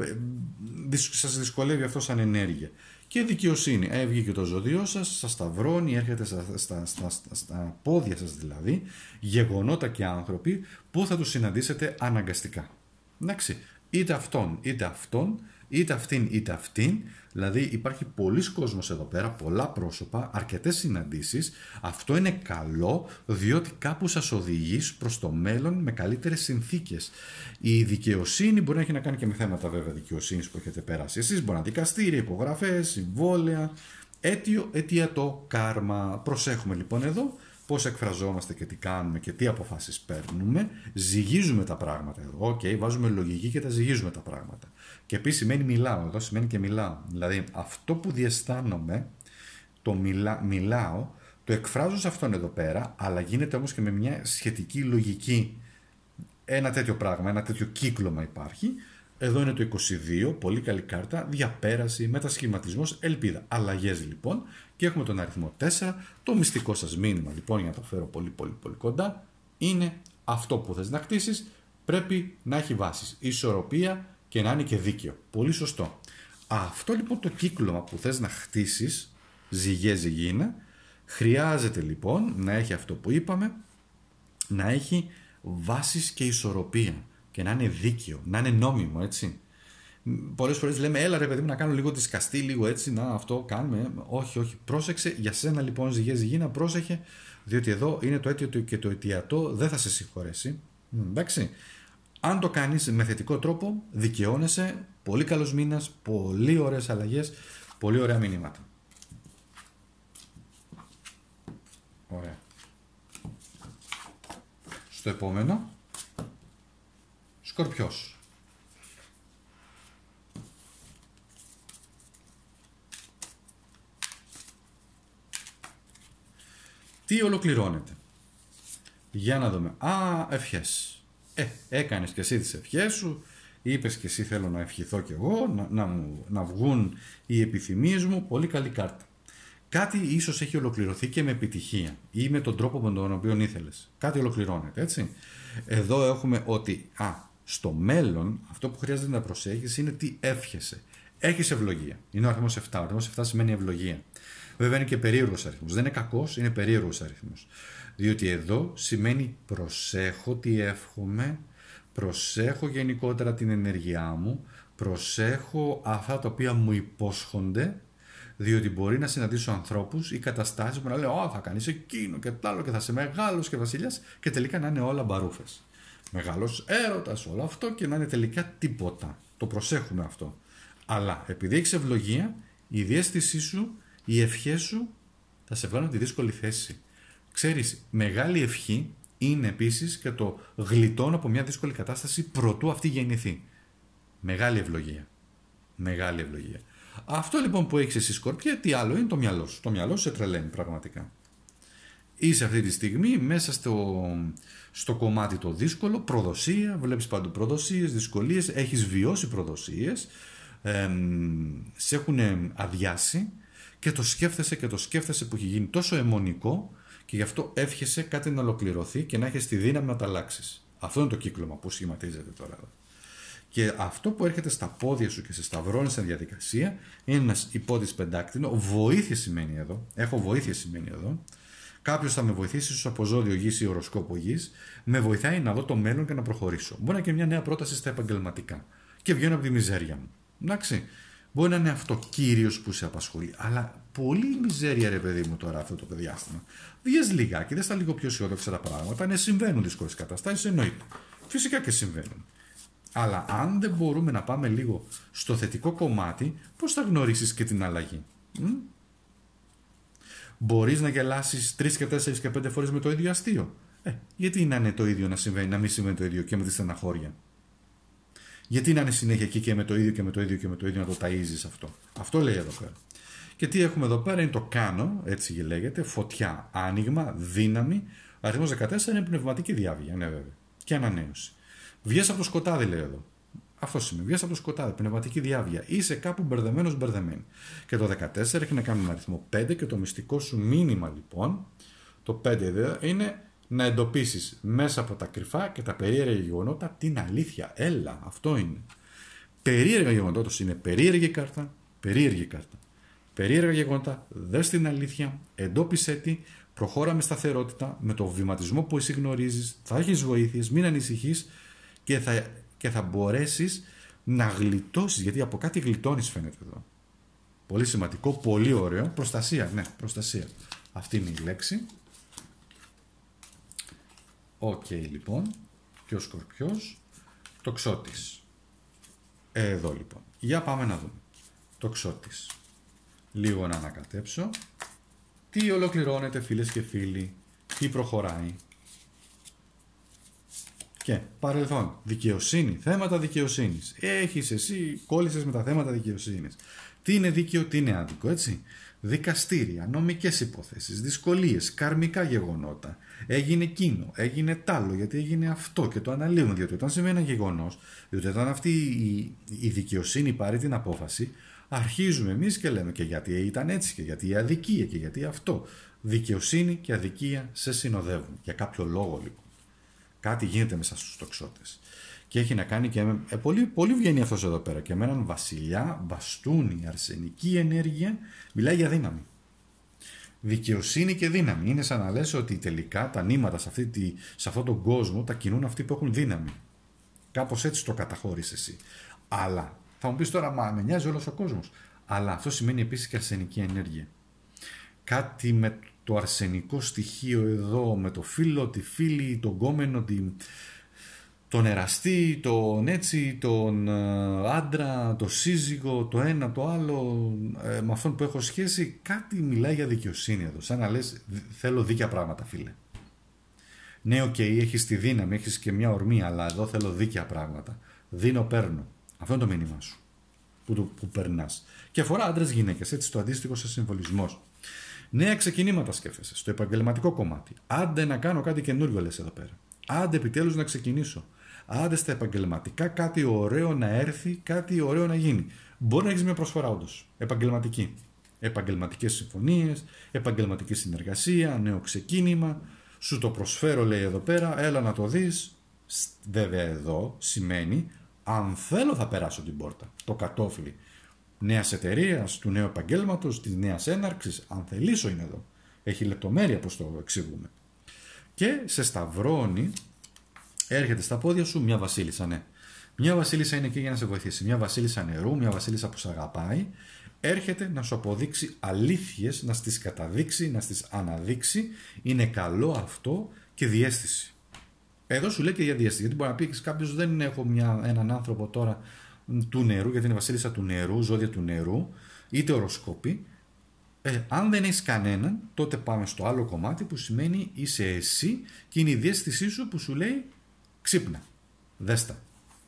σας δυσκολεύει αυτό σαν ενέργεια. Και δικαιοσύνη, βγήκε το ζώδιό σας, σας σταυρώνει, έρχεται στα πόδια σας δηλαδή, γεγονότα και άνθρωποι που θα τους συναντήσετε αναγκαστικά. Εντάξει, είτε αυτόν, είτε αυτήν, δηλαδή υπάρχει πολλής κόσμος εδώ πέρα, πολλά πρόσωπα, αρκετές συναντήσεις. Αυτό είναι καλό, διότι κάπου σας οδηγεί προς το μέλλον με καλύτερες συνθήκες. Η δικαιοσύνη μπορεί να έχει να κάνει και με θέματα βέβαια δικαιοσύνης που έχετε περάσει εσείς, μπορεί να δικαστήρια, υπογραφές, συμβόλαια, αιτιατό κάρμα. Προσέχουμε λοιπόν εδώ πώς εκφραζόμαστε και τι κάνουμε και τι αποφάσεις παίρνουμε. Ζυγίζουμε τα πράγματα εδώ. Βάζουμε λογική και τα ζυγίζουμε τα πράγματα. Και επίσης σημαίνει μιλάω. Εδώ σημαίνει και μιλάω. Δηλαδή αυτό που διαισθάνομαι, το μιλάω, το εκφράζω σε αυτόν εδώ πέρα, αλλά γίνεται όμως και με μια σχετική λογική. Ένα τέτοιο πράγμα, ένα τέτοιο κύκλωμα υπάρχει. Εδώ είναι το 22, πολύ καλή κάρτα, διαπέραση, μετασχηματισμός, ελπίδα. Αλλαγές λοιπόν και έχουμε τον αριθμό 4. Το μυστικό σας μήνυμα λοιπόν, για να το φέρω πολύ κοντά, είναι αυτό που θες να χτίσεις πρέπει να έχει βάσεις, ισορροπία και να είναι και δίκαιο. Πολύ σωστό. Αυτό λοιπόν το κύκλωμα που θες να χτίσεις, ζυγίνα, χρειάζεται λοιπόν να έχει αυτό που είπαμε, να έχει βάσεις και ισορροπία και να είναι δίκαιο, να είναι νόμιμο, έτσι. Πολλές φορές λέμε, έλα ρε παιδί μου να κάνω λίγο δισκαστή, λίγο έτσι, να αυτό κάνουμε. Όχι, πρόσεξε, για σένα λοιπόν ζυγίνα, πρόσεχε, διότι εδώ είναι το αίτιο και το αιτιατό, δεν θα σε συγχωρέσει. Εντάξει. Αν το κάνεις με θετικό τρόπο, δικαιώνεσαι, πολύ καλός μήνας, πολύ ωραίες αλλαγές, πολύ ωραία μηνύματα. Ωραία. Στο επόμενο, Σκορπιός. Τι ολοκληρώνεται? Για να δούμε. Ευχές. Έκανες και εσύ τις ευχές σου, είπες και εσύ θέλω να ευχηθώ κι εγώ, να βγουν οι επιθυμίες μου, πολύ καλή κάρτα. Κάτι ίσως έχει ολοκληρωθεί και με επιτυχία ή με τον τρόπο με τον οποίο ήθελες. Κάτι ολοκληρώνεται, έτσι. Εδώ έχουμε ότι στο μέλλον αυτό που χρειάζεται να προσέχεις είναι τι εύχεσαι. Έχεις ευλογία. Είναι ο αριθμός 7. Ο αριθμός 7 σημαίνει ευλογία. Βέβαια είναι και περίεργος αριθμός. Δεν είναι κακός, είναι περίεργος αριθμός. Διότι εδώ σημαίνει προσέχω τι εύχομαι, προσέχω γενικότερα την ενέργειά μου, προσέχω αυτά τα οποία μου υπόσχονται, διότι μπορεί να συναντήσω ανθρώπους ή καταστάσεις που να λέω θα κάνεις εκείνο και τ' άλλο και θα είσαι μεγάλος και βασιλιάς και τελικά να είναι όλα μπαρούφες. Μεγάλος έρωτας, όλο αυτό και να είναι τελικά τίποτα. Το προσέχουμε αυτό. Αλλά επειδή έχεις ευλογία, η διαίσθησή σου, οι ευχές σου θα σε βγάλουν τη δύσκολη θέση. Ξέρεις, μεγάλη ευχή είναι επίσης και το γλιτώνω από μια δύσκολη κατάσταση προτού αυτή γεννηθεί. Μεγάλη ευλογία. Μεγάλη ευλογία. Αυτό λοιπόν που έχεις εσύ Σκορπιέ, τι άλλο είναι? Το μυαλό σου. Το μυαλό σου σε τρελαίνει πραγματικά. Είσαι αυτή τη στιγμή μέσα στο κομμάτι το δύσκολο, προδοσία, βλέπεις παντού προδοσίες, δυσκολίες, έχεις βιώσει προδοσίες, σε έχουν αδειάσει και το σκέφτεσαι που έχει γίνει τόσο αιμονικό και γι' αυτό εύχεσαι κάτι να ολοκληρωθεί και να έχεις τη δύναμη να τα αλλάξεις. Αυτό είναι το κύκλωμα που σχηματίζεται τώρα. Και αυτό που έρχεται στα πόδια σου και σε σταυρώνει σε διαδικασία είναι ένας υπότης πεντάκτηνο. Βοήθεια σημαίνει εδώ. Έχω βοήθεια σημαίνει εδώ. Κάποιος θα με βοηθήσει ίσως από ζώδιο γης ή οροσκόπο γης. Με βοηθάει να δω το μέλλον και να προχωρήσω. Μπορεί να είναι και μια νέα πρόταση στα επαγγελματικά. Και βγαίνω από τη μιζέρια μου. Εντάξει. Μπορεί να είναι αυτό κύριος που σε απασχολεί. Αλλά πολύ μιζέρια ρε παιδί μου τώρα αυτό το διάστημα. Βγες λιγάκι, δες τα λίγο πιο αισιόδοξα τα πράγματα. Ναι, συμβαίνουν δύσκολες καταστάσεις, εννοείται. Φυσικά και συμβαίνουν. Αλλά αν δεν μπορούμε να πάμε λίγο στο θετικό κομμάτι, πώς θα γνωρίσεις και την αλλαγή? Μπορείς να γελάσεις 3 και 4 και 5 φορές με το ίδιο αστείο? Γιατί να είναι το ίδιο να συμβαίνει, να μην συμβαίνει το ίδιο και με τη στεναχώρια? Γιατί να είναι συνέχεια εκεί και με το ίδιο και με το ίδιο και με το ίδιο να το ταΐζεις αυτό? Αυτό λέει εδώ πέρα. Και τι έχουμε εδώ πέρα είναι το κάνω, έτσι λέγεται, φωτιά, άνοιγμα, δύναμη. Αριθμός 14 είναι πνευματική διάβγεια, ναι βέβαια. Και ανανέωση. Βγες από το σκοτάδι, λέει εδώ. Αυτό σημαίνει. Βγες από το σκοτάδι, πνευματική διάβγεια. Είσαι κάπου μπερδεμένη. Και το 14 έχει να κάνει με αριθμό 5 και το μυστικό σου μήνυμα λοιπόν, το 5 εδώ, είναι να εντοπίσεις μέσα από τα κρυφά και τα περίεργα γεγονότα την αλήθεια. Έλα, αυτό είναι. Περίεργα γεγονότα είναι περίεργη κάρτα, περίεργη κάρτα. Περίεργα γεγονότα, δες την αλήθεια, εντόπισέ τη, προχώρα με σταθερότητα, με το βηματισμό που εσύ γνωρίζεις, θα έχεις βοήθειες, μην ανησυχείς και θα μπορέσεις να γλιτώσεις, γιατί από κάτι γλιτώνεις φαίνεται εδώ. Πολύ σημαντικό, πολύ ωραίο. Προστασία, ναι, προστασία. Αυτή είναι η λέξη. Οκ, λοιπόν. Και ο Σκορπιός, τοξότης. Εδώ λοιπόν. Για πάμε να δούμε. Τοξότης. Λίγο να ανακατέψω. Τι ολοκληρώνεται φίλες και φίλοι. Τι προχωράει. Και παρελθόν, δικαιοσύνη, θέματα δικαιοσύνης. Έχεις εσύ, κόλλησες με τα θέματα δικαιοσύνης. Τι είναι δίκαιο, τι είναι άδικο, έτσι. δικαστήρια, νομικές υποθέσεις, δυσκολίες, καρμικά γεγονότα. Έγινε εκείνο, έγινε τ' άλλο, γιατί έγινε αυτό και το αναλύουμε. Διότι όταν συμβαίνει ένα γεγονός, διότι όταν αυτή η δικαιοσύνη πάρει την απόφαση, αρχίζουμε εμείς και λέμε και γιατί ήταν έτσι και γιατί η αδικία και γιατί αυτό. Δικαιοσύνη και αδικία σε συνοδεύουν. Για κάποιο λόγο λοιπόν. Κάτι γίνεται μέσα στους τοξότες. Και έχει να κάνει και με. Πολύ βγαίνει αυτός εδώ πέρα. Και με έναν βασιλιά, μπαστούνι, αρσενική ενέργεια, μιλάει για δύναμη. Δικαιοσύνη και δύναμη. Είναι σαν να λες ότι τελικά τα νήματα σε αυτόν τον κόσμο τα κινούν αυτοί που έχουν δύναμη. Κάπως έτσι το καταχώρησες εσύ. Αλλά θα μου πεις τώρα, μα με νοιάζει όλος ο κόσμος. Αλλά αυτό σημαίνει επίσης και αρσενική ενέργεια. Κάτι με το αρσενικό στοιχείο εδώ, με το φίλο, τη φίλη, τον γκόμενο, τον εραστή, τον άντρα, το σύζυγο, το ένα, το άλλο, με αυτόν που έχω σχέση, κάτι μιλάει για δικαιοσύνη εδώ. Σαν να λες, θέλω δίκαια πράγματα, φίλε. Ναι, οκ, έχεις τη δύναμη, έχεις και μια ορμή, αλλά εδώ θέλω δίκαια πράγματα. Δίνω, παίρνω. Αυτό είναι το μήνυμά σου που περνάς. Και αφορά άντρες, γυναίκες, έτσι το αντίστοιχο σε συμβολισμός. Νέα ξεκινήματα σκέφτεσαι στο επαγγελματικό κομμάτι. Άντε να κάνω κάτι καινούριο, λες εδώ πέρα. Άντε επιτέλους να ξεκινήσω. Άντε στα επαγγελματικά κάτι ωραίο να έρθει, κάτι ωραίο να γίνει. Μπορεί να έχεις μια προσφορά όντως. Επαγγελματική. Επαγγελματικές συμφωνίες, επαγγελματική συνεργασία, νέο ξεκίνημα. Σου το προσφέρω, λέει εδώ πέρα, έλα να το δεις. Βέβαια εδώ σημαίνει αν θέλω θα περάσω την πόρτα. Το κατόφλι νέας εταιρείας, του νέου επαγγέλματος, της νέας έναρξης, αν θελήσω είναι εδώ. Έχει λεπτομέρεια πώς το εξηγούμε. Και σε σταυρώνει, έρχεται στα πόδια σου μια βασίλισσα, ναι. Μια βασίλισσα είναι εκεί για να σε βοηθήσει. Μια βασίλισσα νερού, μια βασίλισσα που σε αγαπάει, έρχεται να σου αποδείξει αλήθειες, να στις καταδείξει, να στις αναδείξει. Είναι καλό αυτό και διαίσθηση. Εδώ σου λέει και για διαίσθηση. Γιατί μπορεί να πει κάποιος, δεν έχω έναν άνθρωπο τώρα του νερού, γιατί είναι βασίλισσα του νερού, ζώδια του νερού, είτε οροσκόπη. Αν δεν έχεις κανέναν, τότε πάμε στο άλλο κομμάτι που σημαίνει είσαι εσύ και είναι η διαίσθησή σου που σου λέει ξύπνα, δέστα.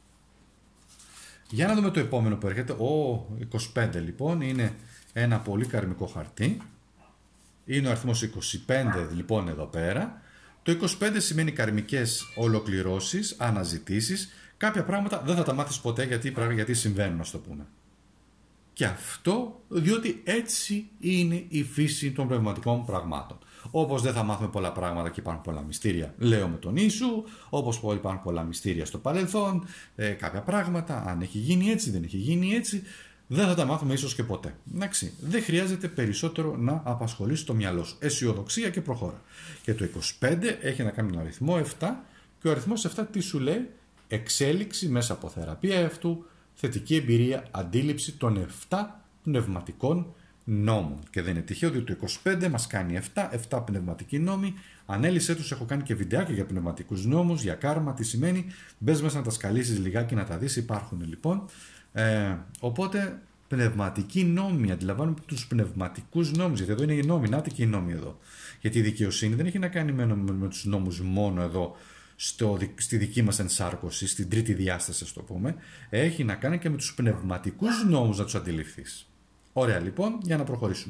Για να δούμε το επόμενο που έρχεται. Ο 25 λοιπόν είναι ένα πολύ καρμικό χαρτί. Είναι ο αριθμός 25 λοιπόν εδώ πέρα. Το 25 σημαίνει καρμικές ολοκληρώσεις, αναζητήσεις. Κάποια πράγματα δεν θα τα μάθεις ποτέ γιατί συμβαίνουν, ας το πούμε. Και αυτό διότι έτσι είναι η φύση των πνευματικών πραγμάτων. Όπως δεν θα μάθουμε πολλά πράγματα και υπάρχουν πολλά μυστήρια, λέω με τον Ιησού, όπως υπάρχουν πολλά μυστήρια στο παρελθόν, κάποια πράγματα, αν έχει γίνει έτσι, δεν έχει γίνει έτσι, δεν θα τα μάθουμε ίσως και ποτέ. Εντάξει, δεν χρειάζεται περισσότερο να απασχολείς το μυαλό σου. Αισιοδοξία και προχώρα. Και το 25 έχει να κάνει τον αριθμό 7 και ο αριθμός 7 τι σου λέει? Εξέλιξη μέσα από θεραπεία αυτού, θετική εμπειρία, αντίληψη των 7 πνευματικών νόμων. Και δεν είναι τυχαίο διότι το 25 μας κάνει 7 πνευματικοί νόμοι. Ανέλησέ τους, έχω κάνει και βιντεάκια για πνευματικούς νόμους, για κάρμα, τι σημαίνει. Μπες μέσα να τα σκαλίσεις λιγάκι να τα δεις, υπάρχουν λοιπόν. Οπότε πνευματικοί νόμοι, αντιλαμβάνουμε τους πνευματικούς νόμους, γιατί εδώ είναι οι νόμοι, να και οι νόμοι εδώ. Γιατί η δικαιοσύνη δεν έχει να κάνει με τους νόμους μόνο εδώ, στη δική μας ενσάρκωση, στην τρίτη διάσταση, ας το πούμε, έχει να κάνει και με τους πνευματικούς νόμους να τους αντιληφθείς. Ωραία λοιπόν, για να προχωρήσουμε.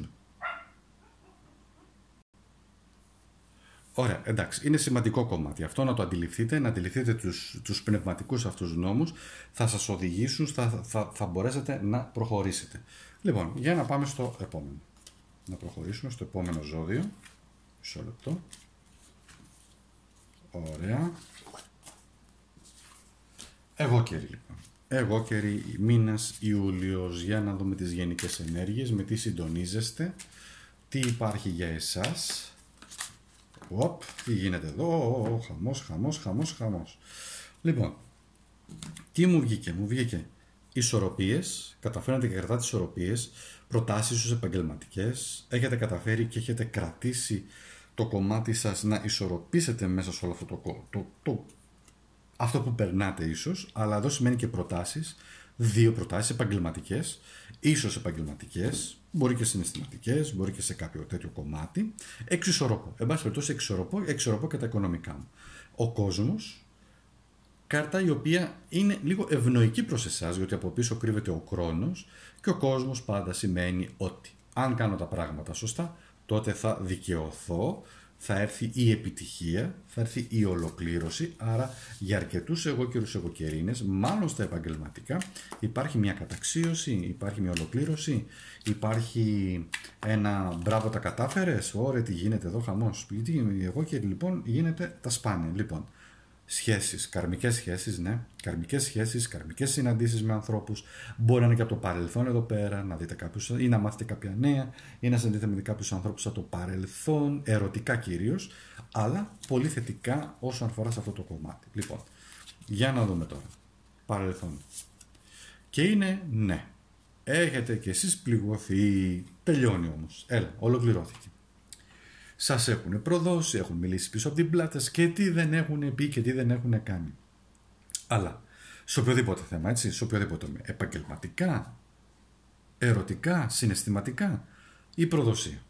Ωραία, εντάξει, είναι σημαντικό κομμάτι. Αυτό να το αντιληφθείτε, να αντιληφθείτε τους πνευματικούς αυτούς νόμους, θα σας οδηγήσουν, θα μπορέσετε να προχωρήσετε. Λοιπόν, για να πάμε στο επόμενο. Να προχωρήσουμε στο επόμενο ζώδιο. Μισό λεπτό. Ωραία. Εγώκερη λοιπόν. Εγώκερη, μήνας Ιούλιος. Για να δούμε τις γενικές ενέργειες, με τι συντονίζεστε, τι υπάρχει για εσάς. Τι γίνεται εδώ, χαμός. Λοιπόν, τι μου βγήκε? Μου βγήκε ισορροπίες, καταφέρατε και κρατάτε τις ισορροπίες, προτάσεις στους επαγγελματικές, έχετε καταφέρει και έχετε κρατήσει το κομμάτι σας να ισορροπήσετε μέσα σε όλο αυτό αυτό που περνάτε ίσως, αλλά εδώ σημαίνει και προτάσεις, 2 προτάσεις επαγγελματικές, ίσως επαγγελματικές, μπορεί και συναισθηματικές, μπορεί και σε κάποιο τέτοιο κομμάτι. Εξισορροπώ. Εν πάση περιπτώσει, εξισορροπώ και τα οικονομικά μου. Ο κόσμος, κάρτα η οποία είναι λίγο ευνοϊκή προς εσάς, γιατί από πίσω κρύβεται ο Κρόνος και ο κόσμος πάντα σημαίνει ότι. Αν κάνω τα πράγματα σωστά, τότε θα δικαιωθώ, θα έρθει η επιτυχία, θα έρθει η ολοκλήρωση. Άρα για αρκετούς εγώκερους εγωκερίνες, μάλλον στα επαγγελματικά, υπάρχει μια καταξίωση, υπάρχει μια ολοκλήρωση, υπάρχει ένα μπράβο τα κατάφερες, ωραία τι γίνεται εδώ χαμός. Γιατί οι εγώκεροι λοιπόν γίνεται τα σπάνια. Λοιπόν, σχέσεις, καρμικές σχέσεις, ναι, καρμικές σχέσεις, καρμικές συναντήσεις με ανθρώπους. Μπορεί να είναι και από το παρελθόν εδώ πέρα, να δείτε κάποιους ή να μάθετε κάποια νέα ή να συναντηθείτε με κάποιους ανθρώπους από το παρελθόν, ερωτικά κυρίως, αλλά πολύ θετικά όσον αφορά σε αυτό το κομμάτι. Λοιπόν, για να δούμε τώρα. Παρελθόν. Και είναι ναι. Έχετε κι εσείς πληγωθεί, τελειώνει όμως. Έλα, ολοκληρώθηκε. Σας έχουν προδώσει, έχουν μιλήσει πίσω από την πλάτα και τι δεν έχουν πει και τι δεν έχουν κάνει. Αλλά σε οποιοδήποτε θέμα, έτσι, σε οποιοδήποτε τομέα, επαγγελματικά, ερωτικά, συναισθηματικά ή προδοσία.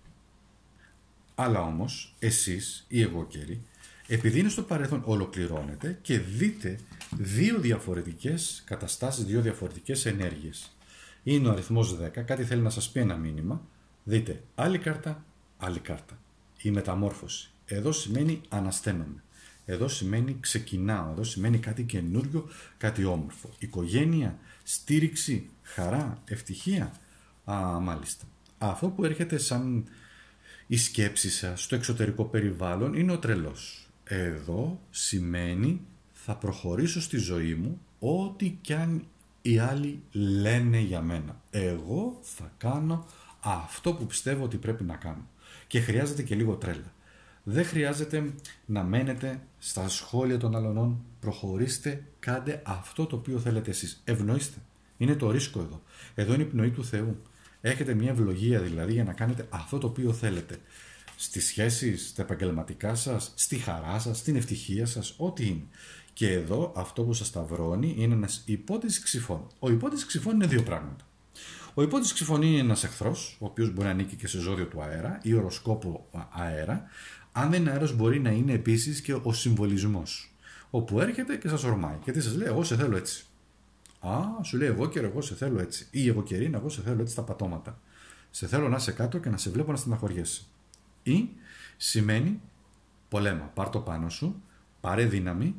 Αλλά όμως, εσείς, οι εγώκεροι, επειδή είναι στο παρελθόν, ολοκληρώνετε και δείτε δύο διαφορετικές καταστάσεις, δύο διαφορετικές ενέργειες. Είναι ο αριθμός 10, κάτι θέλει να σας πει ένα μήνυμα, δείτε άλλη κάρτα, άλλη κάρτα. Η μεταμόρφωση. Εδώ σημαίνει ανασταίνομαι. Εδώ σημαίνει ξεκινάω. Εδώ σημαίνει κάτι καινούριο, κάτι όμορφο. Οικογένεια, στήριξη, χαρά, ευτυχία. Μάλιστα. Αυτό που έρχεται σαν η σκέψη σας στο εξωτερικό περιβάλλον είναι ο τρελός. Εδώ σημαίνει θα προχωρήσω στη ζωή μου ό,τι κι αν οι άλλοι λένε για μένα. Εγώ θα κάνω αυτό που πιστεύω ότι πρέπει να κάνω. Και χρειάζεται και λίγο τρέλα. Δεν χρειάζεται να μένετε στα σχόλια των αλλωνών. Προχωρήστε, κάντε αυτό το οποίο θέλετε εσείς. Ευνοήστε. Είναι το ρίσκο εδώ. Εδώ είναι η πνοή του Θεού. Έχετε μια ευλογία δηλαδή για να κάνετε αυτό το οποίο θέλετε. Στις σχέσεις, στα επαγγελματικά σας, στη χαρά σας, στην ευτυχία σας, ό,τι είναι. Και εδώ αυτό που σας σταυρώνει είναι ένας υπότης ξυφών. Ο υπότης ξυφών είναι δύο πράγματα. Ο υπότης ξυφών είναι ένας εχθρός, ο οποίος μπορεί να ανήκει και σε ζώδιο του αέρα ή οροσκόπο αέρα. Αν δεν είναι αέρος, μπορεί να είναι επίσης και ο συμβολισμός. Όπου έρχεται και σας ορμάει. Και τι σας λέει, εγώ σε θέλω έτσι. Σου λέει εγώ και εγώ σε θέλω έτσι. Ή εγώ καιρήν, εγώ σε θέλω έτσι τα πατώματα. Σε θέλω να είσαι κάτω και να σε βλέπω να στεναχωριέσαι. Ή σημαίνει πολέμα. Πάρ' το πάνω σου, πάρε δύναμη,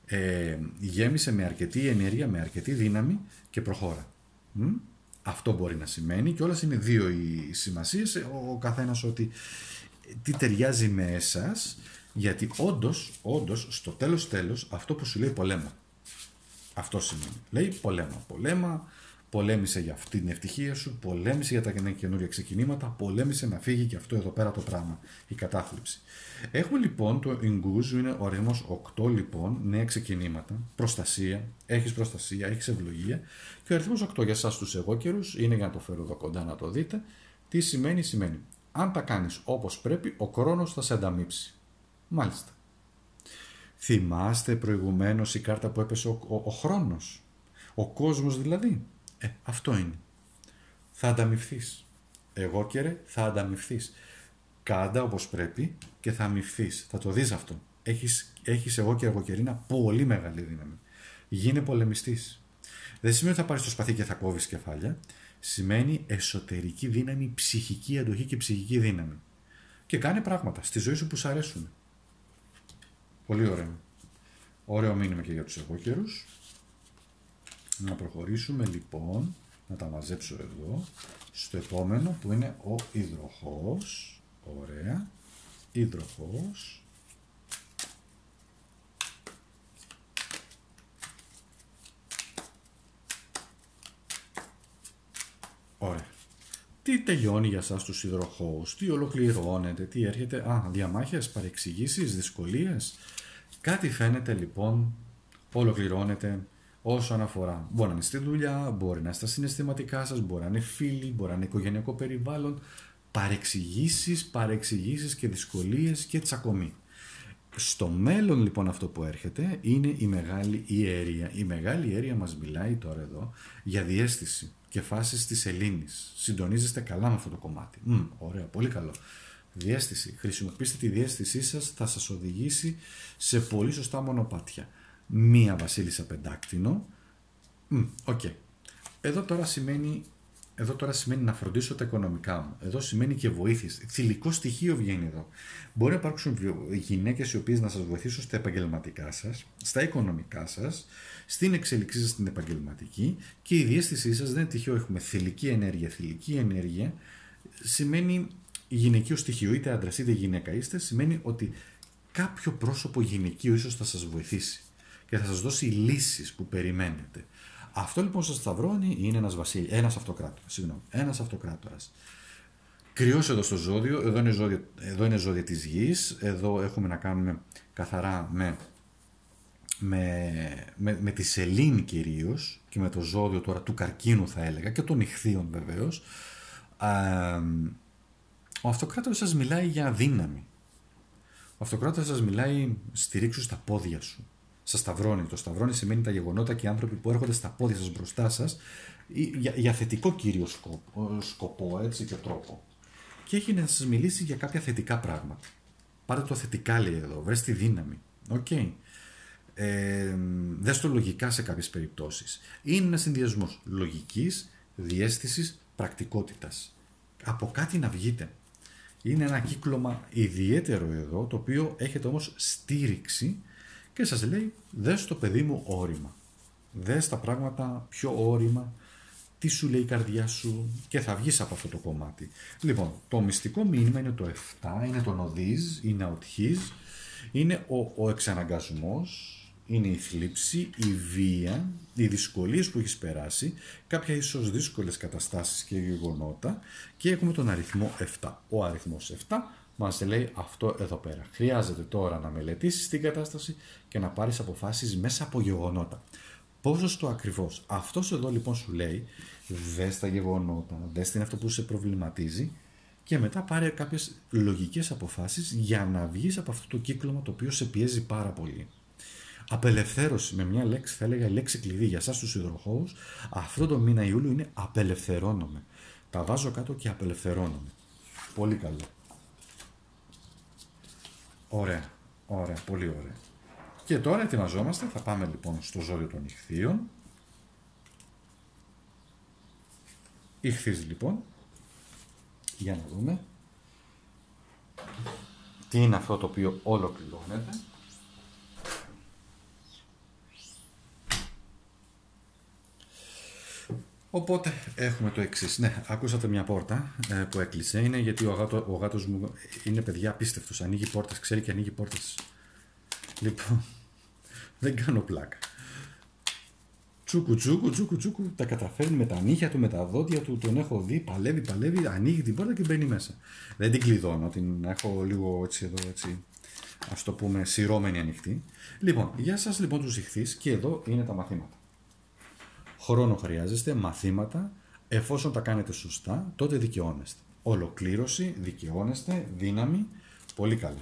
γέμισε με αρκετή ενέργεια, με αρκετή δύναμη και προχώρα. Αυτό μπορεί να σημαίνει και όλες είναι δύο οι σημασίες, ο καθένας ότι τι ταιριάζει με εσάς, γιατί όντως στο τέλος αυτό που σου λέει πολέμα. Αυτό σημαίνει. Λέει πολέμα, πολέμησε για αυτή την ευτυχία σου, πολέμησε για τα καινούργια ξεκινήματα, πολέμησε να φύγει και αυτό εδώ πέρα το πράγμα, η κατάθλιψη. Έχουμε λοιπόν το Ιγκούζου, είναι ο αριθμός 8 λοιπόν, νέα ξεκινήματα, προστασία, έχεις ευλογία και ο αριθμός 8 για εσάς τους εγώκερους είναι, για να το φέρω εδώ κοντά να το δείτε, τι σημαίνει, αν τα κάνεις όπως πρέπει, ο χρόνος θα σε ανταμείψει. Μάλιστα. Θυμάστε προηγουμένως η κάρτα που έπεσε ο χρόνος, ο κόσμος δηλαδή. Αυτό είναι. Θα ανταμειφθείς. Εγώκερε, θα ανταμειφθείς. Κάντα όπως πρέπει και θα αμειφθείς. Θα το δεις αυτό. Έχεις εγώκερε εγωκερίνα πολύ μεγάλη δύναμη. Γίνε πολεμιστής. Δεν σημαίνει ότι θα πάρεις το σπαθί και θα κόβεις κεφάλια. Σημαίνει εσωτερική δύναμη, ψυχική αντοχή και ψυχική δύναμη. Και κάνε πράγματα στη ζωή σου που σου αρέσουν. Πολύ ωραίο. Ωραίο μήνυμα και για τους εγώκερους. Να προχωρήσουμε λοιπόν, να τα μαζέψω εδώ, στο επόμενο που είναι ο υδροχόος. Ωραία. Υδροχόος. Ωραία. Τι τελειώνει για σας τους υδροχόους, τι ολοκληρώνεται, τι έρχεται, διαμάχες, παρεξηγήσεις, δυσκολίες. Κάτι φαίνεται λοιπόν, ολοκληρώνεται όσον αφορά. Μπορεί να είναι στη δουλειά, μπορεί να είναι στα συναισθηματικά σας, μπορεί να είναι φίλοι, μπορεί να είναι οικογενειακό περιβάλλον. Παρεξηγήσεις και δυσκολίες και τσακωμοί. Στο μέλλον λοιπόν αυτό που έρχεται είναι η Μεγάλη Ιερία. Η Μεγάλη Ιερία μας μιλάει τώρα εδώ για διαίσθηση και φάσεις της σελήνης. Συντονίζεστε καλά με αυτό το κομμάτι. Ωραία, πολύ καλό. Διαίσθηση. Χρησιμοποιήστε τη διαίσθησή σας, θα σας οδηγήσει σε πολύ σωστά μονοπάτια. Μία βασίλισσα πεντάκτηνο. Εδώ τώρα σημαίνει Εδώ τώρα σημαίνει να φροντίσω τα οικονομικά μου. Εδώ σημαίνει και βοήθειες. Θηλυκό στοιχείο βγαίνει εδώ. Μπορεί να υπάρξουν γυναίκες οι οποίες να σας βοηθήσουν στα επαγγελματικά σας, στα οικονομικά σας, στην εξέλιξή σας στην επαγγελματική, και η διαίσθησή σας δεν είναι τυχαίο. Έχουμε θηλυκή ενέργεια. Θηλυκή ενέργεια σημαίνει γυναικείο στοιχείο. Είτε άντρας είτε γυναίκα είστε, σημαίνει ότι κάποιο πρόσωπο γυναικείο ίσως θα σας βοηθήσει και θα σας δώσει λύσεις που περιμένετε. Αυτό λοιπόν σας σταυρώνει είναι ένας αυτοκράτορας. Κρυός εδώ στο ζώδιο, εδώ είναι ζώδια της γης, εδώ έχουμε να κάνουμε καθαρά με τη σελήνη κυρίως και με το ζώδιο τώρα του καρκίνου θα έλεγα και των ιχθύων βεβαίως. Ο αυτοκράτορας σας μιλάει για δύναμη. Ο αυτοκράτορας σας μιλάει στηρίξου στα πόδια σου. Σας σταυρώνει. Το σταυρώνει σημαίνει τα γεγονότα και οι άνθρωποι που έρχονται στα πόδια σας μπροστά σας για θετικό κύριο σκοπό έτσι, και τρόπο. Και έχει να σας μιλήσει για κάποια θετικά πράγματα. Πάρτε το θετικά, λέει εδώ. Βρες τη δύναμη. Okay. Δες το λογικά σε κάποιες περιπτώσεις. Είναι ένας συνδυασμός λογικής, διαίσθησης, πρακτικότητας. Από κάτι να βγείτε. Είναι ένα κύκλωμα ιδιαίτερο εδώ, το οποίο έχετε όμως στήριξη και σας λέει δες το παιδί μου όρημα. Δες τα πράγματα πιο όρημα, τι σου λέει η καρδιά σου και θα βγεις από αυτό το κομμάτι. Λοιπόν, το μυστικό μήνυμα είναι το 7, είναι το νοδίζ, είναι αουτχίζ, είναι ο εξαναγκασμός, είναι η θλίψη, η βία, οι δυσκολίες που έχεις περάσει, κάποια ίσως δύσκολες καταστάσεις και γεγονότα, και έχουμε τον αριθμό 7. Ο αριθμός 7 μας λέει αυτό εδώ πέρα. Χρειάζεται τώρα να μελετήσεις την κατάσταση και να πάρεις αποφάσεις μέσα από γεγονότα. Πόσο στο ακριβώς. Αυτός εδώ λοιπόν σου λέει δες τα γεγονότα, δες τι είναι αυτό που σε προβληματίζει και μετά πάρε κάποιες λογικές αποφάσεις για να βγεις από αυτό το κύκλωμα το οποίο σε πιέζει πάρα πολύ. Απελευθέρωση, με μια λέξη, θα έλεγα η λέξη κλειδί για εσάς τους υδροχόους, αυτό το μήνα Ιούλιο είναι απελευθερώνομαι. Τα βάζω κάτω και απελευθερώνομαι. Πολύ καλό. Ωραία, ωραία, πολύ ωραία. Και τώρα ετοιμαζόμαστε, θα πάμε λοιπόν στο ζώδιο των ιχθύων. Ιχθύς λοιπόν, για να δούμε τι είναι αυτό το οποίο ολοκληρώνεται. Οπότε έχουμε το εξής. Ναι, ακούσατε μια πόρτα που έκλεισε. Είναι γιατί ο γάτος μου είναι παιδιά απίστευτος. Ανοίγει πόρτες, ξέρει και ανοίγει πόρτες. Λοιπόν, δεν κάνω πλάκα. Τσούκου, τα καταφέρνει με τα νύχια του, με τα δόντια του. Τον έχω δει, παλεύει, ανοίγει την πόρτα και μπαίνει μέσα. Δεν την κλειδώνω, την έχω λίγο έτσι εδώ, έτσι, ας το πούμε, σειρώμενη ανοιχτή. Λοιπόν, για σας λοιπόν τους ιχθύς και εδώ είναι τα μαθήματα. Χρόνο χρειάζεστε, μαθήματα, εφόσον τα κάνετε σωστά, τότε δικαιώνεστε. Ολοκλήρωση, δικαιώνεστε, δύναμη, πολύ καλά.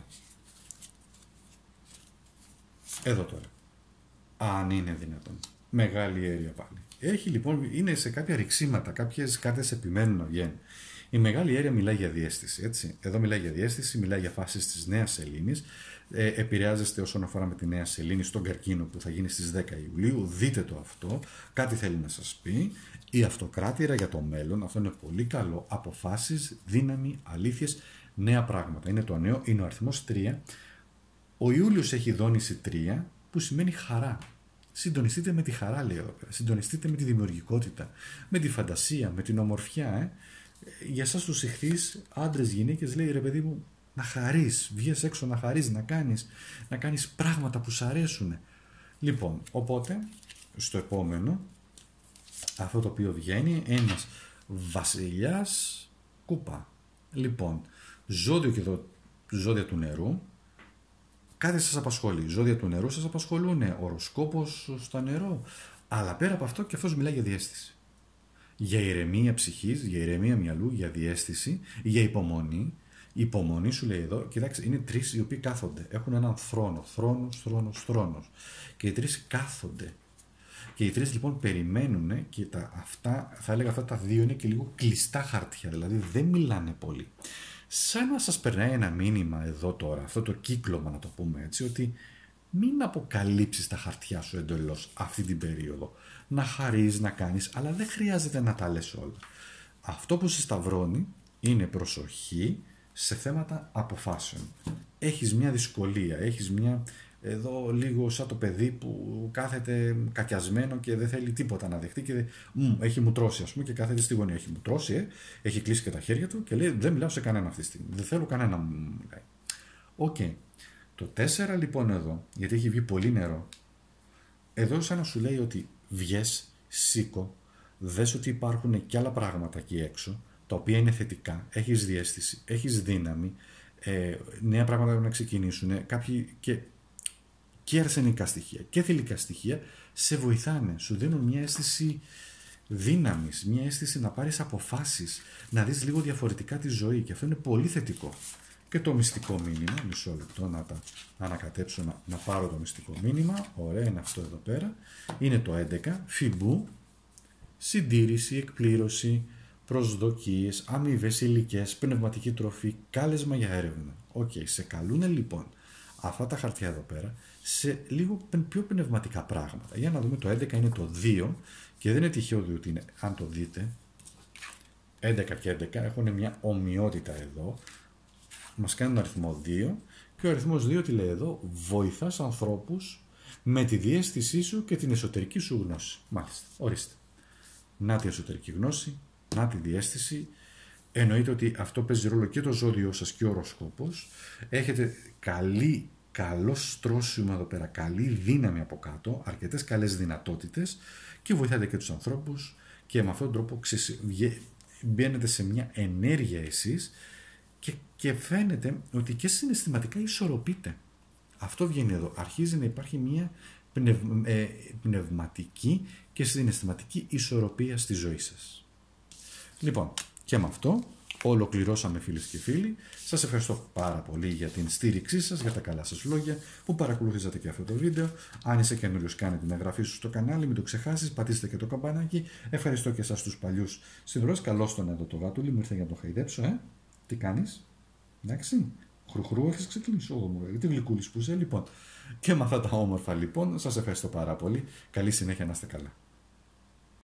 Εδώ τώρα. Αν είναι δυνατόν. Μεγάλη αίρια πάλι. Έχει λοιπόν, είναι σε κάποια ρηξίματα, κάποιες κάρτες επιμένουν να βγαίνουν. Η μεγάλη αίρια μιλάει για διαίσθηση, έτσι. Εδώ μιλάει για διαίσθηση, μιλάει για φάσεις της νέας σελήνης. Επηρεάζεστε όσον αφορά με τη νέα σελήνη στον καρκίνο που θα γίνει στις 10 Ιουλίου. Δείτε το αυτό. Κάτι θέλει να σας πει. Η αυτοκράτηρα για το μέλλον. Αυτό είναι πολύ καλό. Αποφάσεις, δύναμη, αλήθειες, νέα πράγματα. Είναι το νέο, είναι ο αριθμός 3. Ο Ιούλιος έχει δόνηση 3 που σημαίνει χαρά. Συντονιστείτε με τη χαρά, λέει εδώ πέρα. Συντονιστείτε με τη δημιουργικότητα, με τη φαντασία, με την ομορφιά. Για εσάς τους ιχθύς, άντρες, γυναίκες, λέει ρε παιδί μου, να χαρείς, βγες έξω να χαρείς, να κάνεις πράγματα που σ' αρέσουν. Λοιπόν, οπότε, στο επόμενο, αυτό το οποίο βγαίνει, ένας βασιλιάς κούπα. Λοιπόν, ζώδιο και εδώ, ζώδια του νερού, κάτι σας απασχολεί. Ζώδια του νερού σας απασχολούν, οροσκόπος στο νερό. Αλλά πέρα από αυτό και αυτός μιλάει για διαίσθηση. Για ηρεμία ψυχής, για ηρεμία μυαλού, για διαίσθηση, για υπομονή. Η υπομονή σου λέει εδώ, κοιτάξτε, είναι τρεις οι οποίοι κάθονται. Έχουν έναν θρόνος. Και οι τρεις κάθονται. Και οι τρεις λοιπόν περιμένουν και αυτά, θα έλεγα αυτά τα δύο είναι και λίγο κλειστά χαρτιά, δηλαδή δεν μιλάνε πολύ. Σαν να σας περνάει ένα μήνυμα εδώ τώρα, αυτό το κύκλωμα να το πούμε έτσι, ότι μην αποκαλύψεις τα χαρτιά σου εντελώς αυτή την περίοδο. Να χαρείς, να κάνεις, αλλά δεν χρειάζεται να τα λες όλα. Αυτό που σε σταυρώνει είναι προσοχή σε θέματα αποφάσεων. Έχεις μια δυσκολία, έχεις μια, εδώ λίγο σαν το παιδί που κάθεται κακιασμένο και δεν θέλει τίποτα να δεχτεί και έχει μουτρώσει, ας πούμε, και κάθεται στη γωνία. Έχει μουτρώσει, έχει κλείσει και τα χέρια του και λέει: δεν μιλάω σε κανένα αυτή τη στιγμή. Δεν θέλω κανένα μου μιλάει. Οκ. Το 4 λοιπόν εδώ, γιατί έχει βγει πολύ νερό, εδώ σαν να σου λέει ότι βγες, σήκω, δες ότι υπάρχουν και άλλα πράγματα εκεί έξω, τα οποία είναι θετικά, έχεις διαίσθηση, έχεις δύναμη, νέα πράγματα πρέπει να ξεκινήσουν, κάποιοι και αρσενικά στοιχεία και θηλυκά στοιχεία σε βοηθάνε, σου δίνουν μια αίσθηση δύναμης, μια αίσθηση να πάρεις αποφάσεις, να δεις λίγο διαφορετικά τη ζωή και αυτό είναι πολύ θετικό. Και το μυστικό μήνυμα, μισό λεπτό να τα ανακατέψω να πάρω το μυστικό μήνυμα, ωραία είναι αυτό εδώ πέρα, είναι το 11, φιμπού, συντήρηση, εκπλήρωση, προσδοκίες, αμοιβές υλικές, πνευματική τροφή, κάλεσμα για έρευνα. Οκ, σε καλούνε λοιπόν αυτά τα χαρτιά εδώ πέρα σε λίγο πιο πνευματικά πράγματα. Για να δούμε, το 11 είναι το 2 και δεν είναι τυχαίο διότι είναι, αν το δείτε, 11 και 11 έχουν μια ομοιότητα εδώ, μας κάνει τον αριθμό 2 και ο αριθμός 2 τι λέει εδώ, βοηθάς ανθρώπους με τη διαίσθησή σου και την εσωτερική σου γνώση. Μάλιστα, ορίστε. Να τη εσωτερική γνώση, να τη διαίσθηση. Εννοείται ότι αυτό παίζει ρόλο και το ζώδιό σας και ο οροσκόπος. Έχετε καλό στρώσιμο εδώ πέρα, καλή δύναμη από κάτω, αρκετές καλές δυνατότητες και βοηθάτε και τους ανθρώπους και με αυτόν τον τρόπο μπαίνετε σε μια ενέργεια εσείς και φαίνεται ότι και συναισθηματικά ισορροπείτε. Αυτό βγαίνει εδώ. Αρχίζει να υπάρχει μια πνευματική και συναισθηματική ισορροπία στη ζωή σας. Λοιπόν, και με αυτό ολοκληρώσαμε, φίλες και φίλοι. Σας ευχαριστώ πάρα πολύ για την στήριξή σας, για τα καλά σας λόγια που παρακολουθήσατε και αυτό το βίντεο. Αν είσαι καινούριος, κάνε την εγγραφή σου στο κανάλι, μην το ξεχάσεις, πατήστε και το καμπανάκι. Ευχαριστώ και εσάς τους παλιούς συνδρομητές. Καλώς τον εδώ το γάτουλι, μου ήρθε για να το χαϊδέψω, Τι κάνεις, εντάξει, χρουχρού έχεις ξεκινήσει, τι γλυκούλης που είσαι, λοιπόν. Και με αυτά τα όμορφα λοιπόν, σας ευχαριστώ πάρα πολύ. Καλή συνέχεια, να είστε καλά.